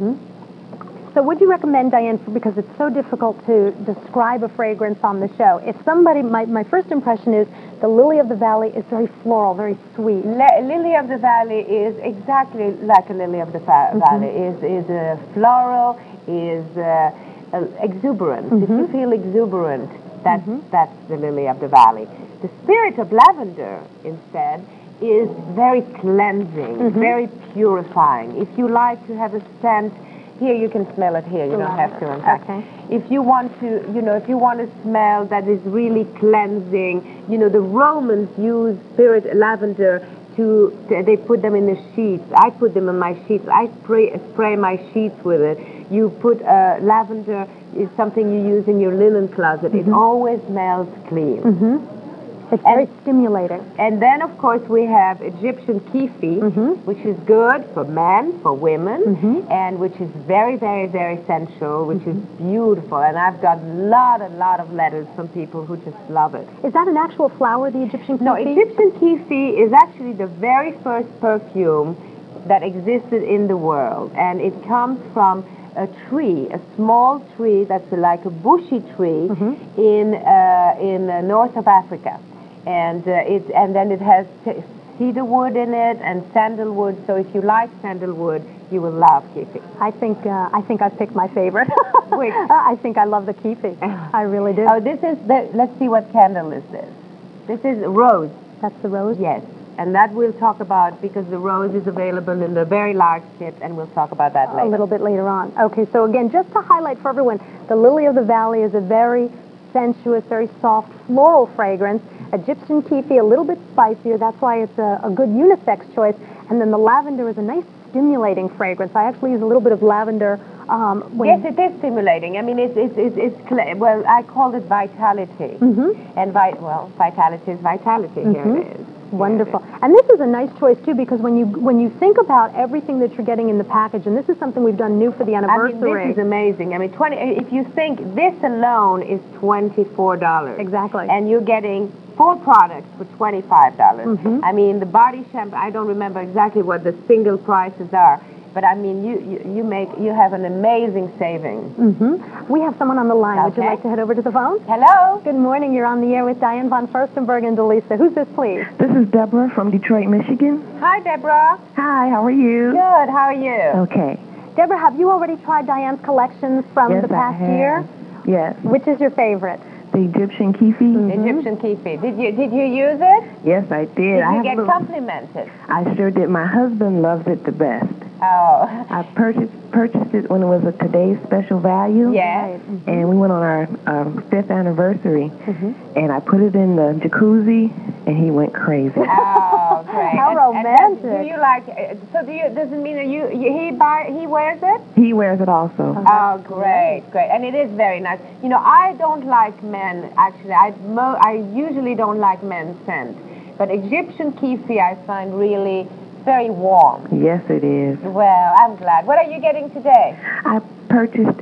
So would you recommend, Diane, because it's so difficult to describe a fragrance on the show, if somebody, my first impression is the Lily of the Valley is very floral, very sweet. Lily of the Valley is exactly like a Lily of the Valley, is floral, is exuberant. If you feel exuberant, that's the Lily of the Valley. The Spirit of Lavender, instead, is very cleansing, very purifying. If you like to have a scent, here you can smell it here. You don't have to, in fact. If you want to, if you want to smell that is really cleansing, the Romans use spirit lavender they put them in the sheets. I put them in my sheets. I spray my sheets with it. You put lavender is something you use in your linen closet. It always smells clean. It's very stimulating. And then, of course, we have Egyptian Kifi, which is good for men, for women, and which is very, very, very sensual, which is beautiful. And I've got a lot of letters from people who just love it. Is that an actual flower, the Egyptian Kifi? No, Egyptian Kifi is actually the very first perfume that existed in the world. And it comes from a tree, a small tree that's like a bushy tree in north of Africa. And then it has cedar wood in it and sandalwood. So if you like sandalwood, you will love Kifi. I think I've picked my favorite. I think I love the Kifi. I really do. Oh, this is let's see what candle is this. This is rose. That's the rose? Yes. And that we'll talk about because the rose is available in the very large kit, and we'll talk about that later. A little bit later on. Okay, so again, just to highlight for everyone, the Lily of the Valley is a very sensuous, very soft floral fragrance. Egyptian Kifi, a little bit spicier. That's why it's a good unisex choice. And then the lavender is a nice stimulating fragrance. I actually use a little bit of lavender. Yes, it is stimulating. I mean, well, I called it vitality. And vitality is vitality. Here it is. Wonderful. And this is a nice choice, too, because when you think about everything that you're getting in the package, and this is something we've done new for the anniversary. I mean, this is amazing. I mean, if you think this alone is $24. Exactly. And you're getting 4 products for $25. I mean, the body shampoo, I don't remember exactly what the single prices are, but I mean, you have an amazing saving. We have someone on the line. Would you like to head over to the phone? Hello. Good morning. You're on the air with Diane von Furstenberg and Delisa. Who's this, please? This is Deborah from Detroit, Michigan. Hi, Deborah. Hi, how are you? Good. How are you? Okay. Deborah, have you already tried Diane's collections from the past year? Yes. Which is your favorite? The Egyptian Kifi. Egyptian Kifi. Did you use it? Yes, I did. Did you get complimented? I sure did. My husband loves it the best. Oh. I purchased it when it was a Today's Special Value. Yes. And we went on our 5th anniversary. And I put it in the jacuzzi, and he went crazy. Oh, great. How romantic. Do you like? Does it mean that he wears it? He wears it also. Oh, great. And it is very nice. I don't like men. Actually, I usually don't like men's scent, but Egyptian Kifi I find really very warm. Yes, it is. Well, I'm glad. What are you getting today? I purchased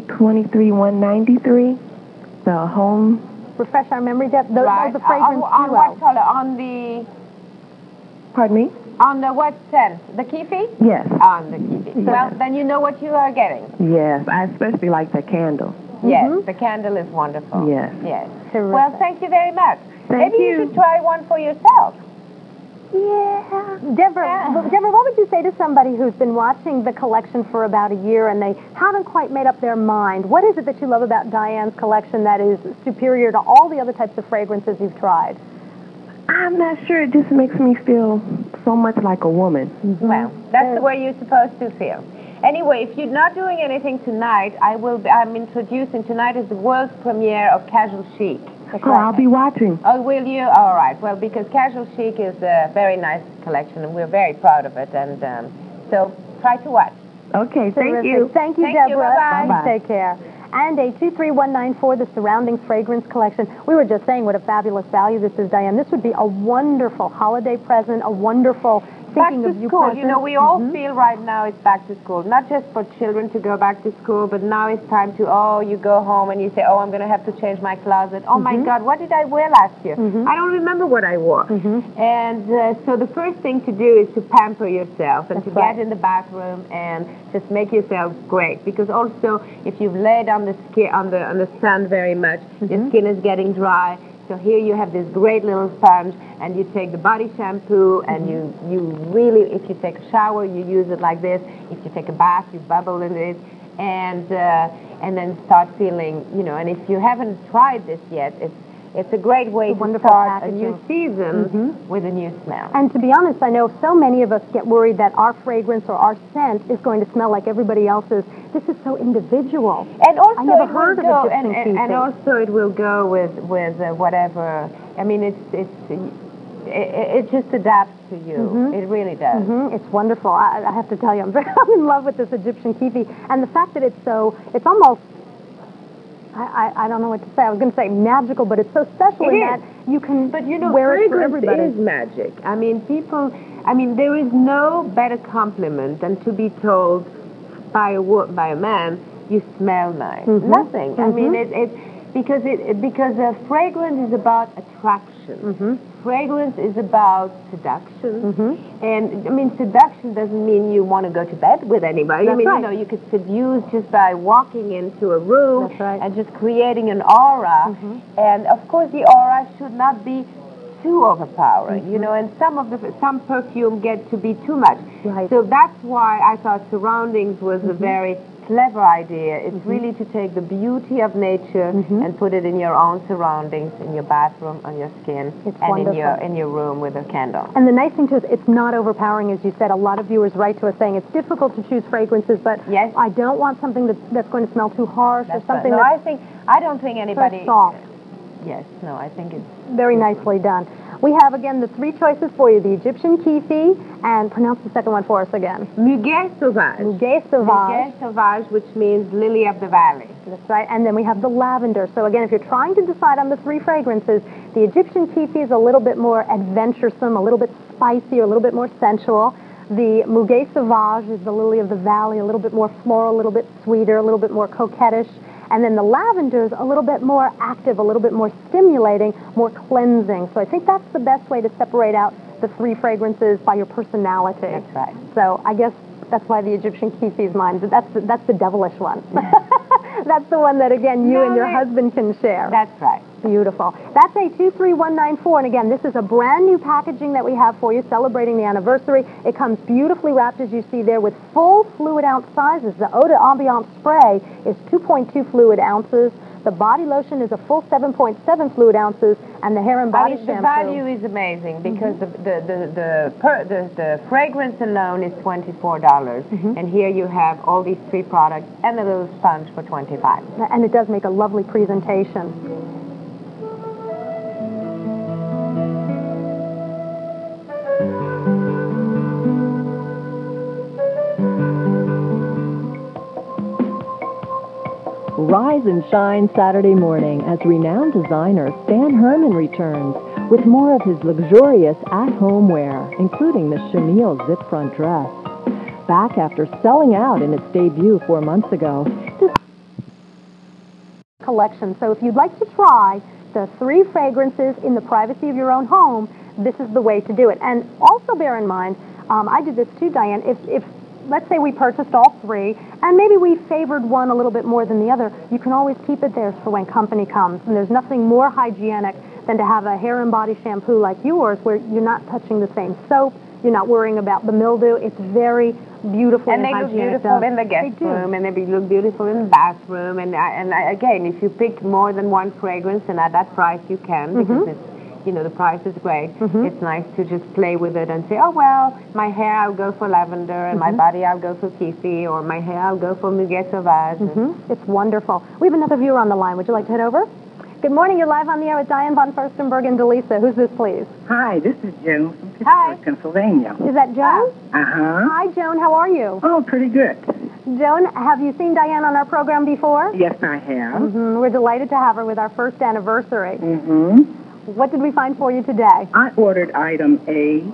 A23193, the home. Refresh our memory, Deb. The fragrance on what color? On the. Pardon me? On the what scent? The Kifi? Yes. On the Kifi. Well, then you know what you are getting. Yes, I especially like the candle. Yes, the candle is wonderful. Yes. Yes. Terrific. Well, thank you very much. Maybe you should try one for yourself. Yeah. Deborah, what would you say to somebody who's been watching the collection for about a year and they haven't quite made up their mind? What is it that you love about Diane's collection that is superior to all the other types of fragrances you've tried? I'm not sure. It just makes me feel so much like a woman. Well, that's the way you're supposed to feel. Anyway, if you're not doing anything tonight, I'm introducing, tonight is the world's premiere of Casual Chic. Oh, I'll be watching. Oh, will you? All right. Well, because Casual Chic is a very nice collection, and we're very proud of it. And so try to watch. Okay, thank you. Thank you, Deborah. Bye-bye. Take care. And a 23194, the Surroundings Fragrance Collection. We were just saying what a fabulous value this is, Diane. This would be a wonderful holiday present, a wonderful back thinking to of you school. present. You know, we all feel right now it's back to school. Not just for children to go back to school, but now it's time to, you go home and you say, I'm going to have to change my closet. Oh, my God, what did I wear last year? I don't remember what I wore. And so the first thing to do is to pamper yourself and to get in the bathroom and just make yourself great. Because also, if you've laid on the skin, on the sun very much, your skin is getting dry. So here you have this great little sponge, and you take the body shampoo, and you really, if you take a shower, you use it like this. If you take a bath, you bubble in it, and then start feeling, you know. And if you haven't tried this yet, it's a great way to start a new season with a new smell. And to be honest, I know so many of us get worried that our fragrance or our scent is going to smell like everybody else's. This is so individual. And also I never it heard will of go, Egyptian keeping. and also it will go with whatever. I mean, it just adapts to you. It really does. It's wonderful. I have to tell you, I'm in love with this Egyptian keepy, and the fact that it's almost. I don't know what to say. I was going to say magical, but it's so special in that you can wear it for everybody. Fragrance is magic. I mean, there is no better compliment than to be told by a man, you smell nice. Nothing. I mean, because a fragrance is about attraction. Fragrance is about seduction. And I mean, seduction doesn't mean you want to go to bed with anybody. That's you know, you could seduce just by walking into a room and just creating an aura. And of course, the aura should not be too overpowering, you know, and some perfume get to be too much. So that's why I thought surroundings was a very clever idea. It's really to take the beauty of nature and put it in your own surroundings, in your bathroom, on your skin, and in your room with a candle. And the nice thing too is it's not overpowering, as you said. A lot of viewers write to us saying it's difficult to choose fragrances, but I don't want something that's going to smell too harsh or something. No, I don't think anybody. So soft. Yes, no, I think it's very nicely done. We have, again, the three choices for you, the Egyptian Kefi, and pronounce the second one for us again. Muguet Sauvage. Muguet Sauvage. Muguet Sauvage, which means lily of the valley. That's right. And then we have the lavender. So, again, if you're trying to decide on the three fragrances, the Egyptian Kefi is a little bit more adventuresome, a little bit spicier, a little bit more sensual. The Muguet Sauvage is the lily of the valley, a little bit more floral, a little bit sweeter, a little bit more coquettish. And then the lavender is a little bit more active, a little bit more stimulating, more cleansing. So I think that's the best way to separate out the three fragrances by your personality. That's right. So I guess that's why the Egyptian Kefi is mine. But that's the devilish one. That's the one that, again, you and your husband can share. That's right. Beautiful. That's a 23194, and again, this is a brand new packaging that we have for you celebrating the anniversary. It comes beautifully wrapped, as you see there, with full fluid ounce sizes. The Eau de Ambiance spray is 2.2 fluid ounces. The body lotion is a full 7.7 fluid ounces, and the hair and body shampoo. The value is amazing because the fragrance alone is $24, and here you have all these three products and a little sponge for $25. And it does make a lovely presentation. Rise and shine Saturday morning as renowned designer Stan Herman returns with more of his luxurious at-home wear, including the chenille zip-front dress. Back after selling out in its debut 4 months ago, this collection. So if you'd like to try the three fragrances in the privacy of your own home, this is the way to do it. And also bear in mind, I did this too, Diane, if let's say we purchased all three, and maybe we favored one a little bit more than the other, you can always keep it there for when company comes. And there's nothing more hygienic than to have a hair and body shampoo like yours where you're not touching the same soap, you're not worrying about the mildew. It's very beautiful and they look beautiful in the guest room, and they look beautiful in the bathroom. And again, if you pick more than one fragrance, and at that price you can, because it's, you know, the price is great. It's nice to just play with it and say, oh, well, my hair I'll go for lavender, and my body I'll go for Kefi, or my hair I'll go for Muguet Sauvage. It's wonderful. We have another viewer on the line. Would you like to head over? Good morning. You're live on the air with Diane von Furstenberg and Delisa. Who's this, please? Hi, this is Joan from Pittsburgh, Pennsylvania. Is that Joan? Uh-huh. Hi, Joan. How are you? Oh, pretty good. Joan, have you seen Diane on our program before? Yes, I have. We're delighted to have her with our first anniversary. What did we find for you today? I ordered item A,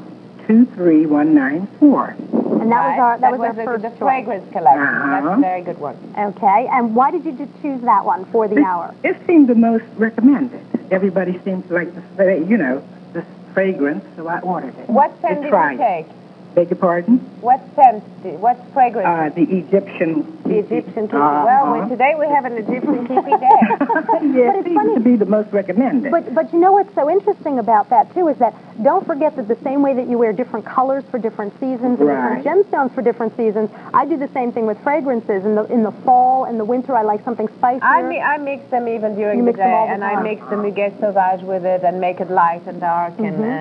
23194. And that was our first the choice. fragrance collection. That's a very good one. Okay, and why did you choose that one for the hour? It seemed the most recommended. Everybody seems to like the fragrance, so I ordered it. What scent did you take? Beg your pardon? What scent? What fragrance? The Egyptian. The Egyptian keepy. Well, today we have an Egyptian keepy day. Yes, it seems to be the most recommended. But you know what's so interesting about that, too, is that don't forget that the same way that you wear different colors for different seasons and different gemstones for different seasons, I do the same thing with fragrances. In the fall and the winter, I like something spicier. I mix them even during the day, and I mix the Muguet Sauvage with it and make it light and dark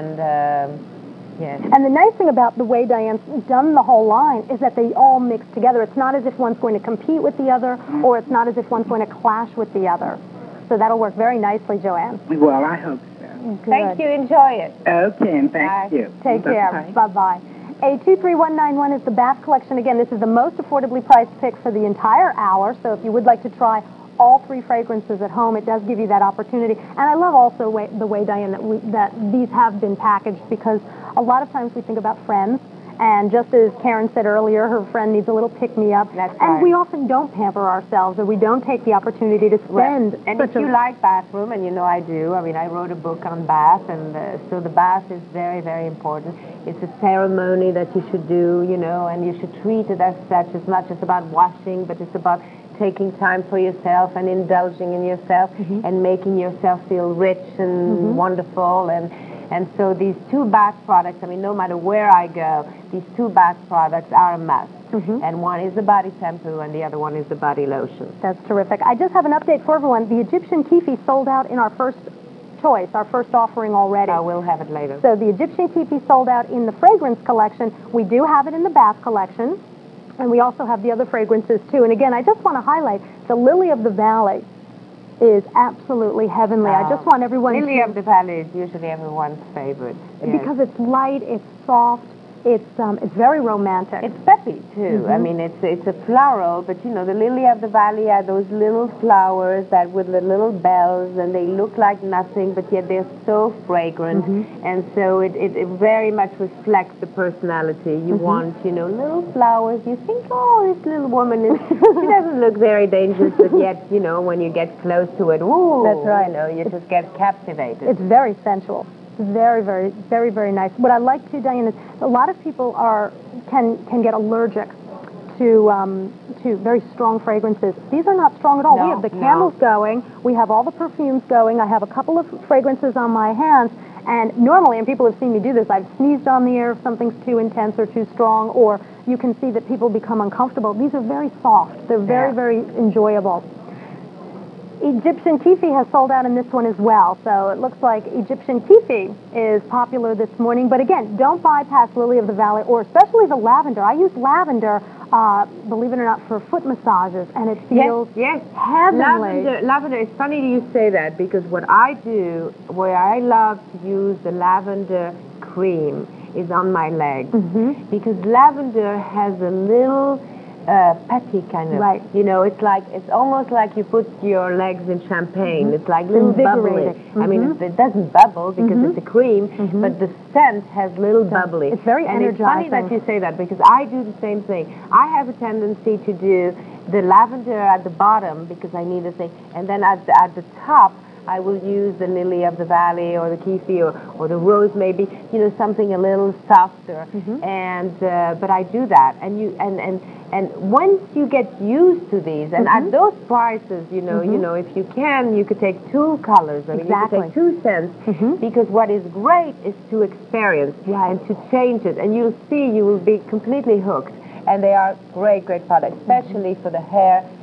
Yes. And the nice thing about the way Diane's done the whole line is that they all mix together. It's not as if one's going to compete with the other, or it's not as if one's going to clash with the other. So that'll work very nicely, Joanne. Well, I hope so. Good. Thank you. Enjoy it. Okay, and thank you. Take care. Bye-bye. A23191 is the bath collection. Again, this is the most affordably priced pick for the entire hour, so if you would like to try all three fragrances at home, it does give you that opportunity. And I love also the way, Diane, that these have been packaged, because a lot of times we think about friends, and just as Karen said earlier, her friend needs a little pick-me-up. That's right. And we often don't pamper ourselves, or we don't take the opportunity to spend. And if you like bathroom, and you know I do, I mean, I wrote a book on bath, and so the bath is very, very important. It's a ceremony that you should do, you know, and you should treat it as such. It's not just about washing, but it's about taking time for yourself and indulging in yourself and making yourself feel rich and wonderful. And so these two bath products, I mean, no matter where I go, these two bath products are a must. And one is the body shampoo and the other one is the body lotion. That's terrific. I just have an update for everyone. The Egyptian Keefe sold out in our first choice, our first offering already. We'll have it later. So the Egyptian Keefe sold out in the fragrance collection. We do have it in the bath collection. And we also have the other fragrances, too. And again, I just want to highlight the Lily of the Valley is absolutely heavenly. I just want everyone Lily of the Valley is usually everyone's favorite. Because it's light, it's soft, it's very romantic. It's peppy, too. I mean, it's a floral, but, you know, the Lily of the Valley are those little flowers that with the little bells, and they look like nothing, but yet they're so fragrant. And so it very much reflects the personality. You want, you know, little flowers. You think, oh, this little woman is, she doesn't look very dangerous, but yet, you know, when you get close to it, ooh, that's right. You know, you just get captivated. It's very sensual. Very, very, very, very nice. What I like too, Diane, is a lot of people can get allergic to very strong fragrances. These are not strong at all. We have the candles going. We have all the perfumes going. I have a couple of fragrances on my hands. And normally, and people have seen me do this, I've sneezed on the air if something's too intense or too strong, or you can see that people become uncomfortable. These are very soft. They're very, very enjoyable. Egyptian Keefe has sold out in this one as well, so it looks like Egyptian Keefe is popular this morning. But again, don't bypass Lily of the Valley, or especially the lavender. I use lavender, believe it or not, for foot massages, and it feels heavenly. Lavender, it's funny you say that, because what I do, where I love to use the lavender cream, is on my legs. Because lavender has a little petty kind of, you know, it's almost like you put your legs in champagne. It's like little bubbly. I mean, it doesn't bubble because it's a cream, but the scent has little bubbly. It's very energizing. And it's funny that you say that, because I do the same thing. I have a tendency to do the lavender at the bottom because I need a thing, and then at the top I will use the Lily of the Valley or the Keefe or the rose, maybe, you know, something a little softer. And but I do that, and once you get used to these, and at those prices, you know, if you can, you could take two colors, or you could take two scents, because what is great is to experience and to change it, and you'll see you will be completely hooked. And they are great, great products, especially for the hair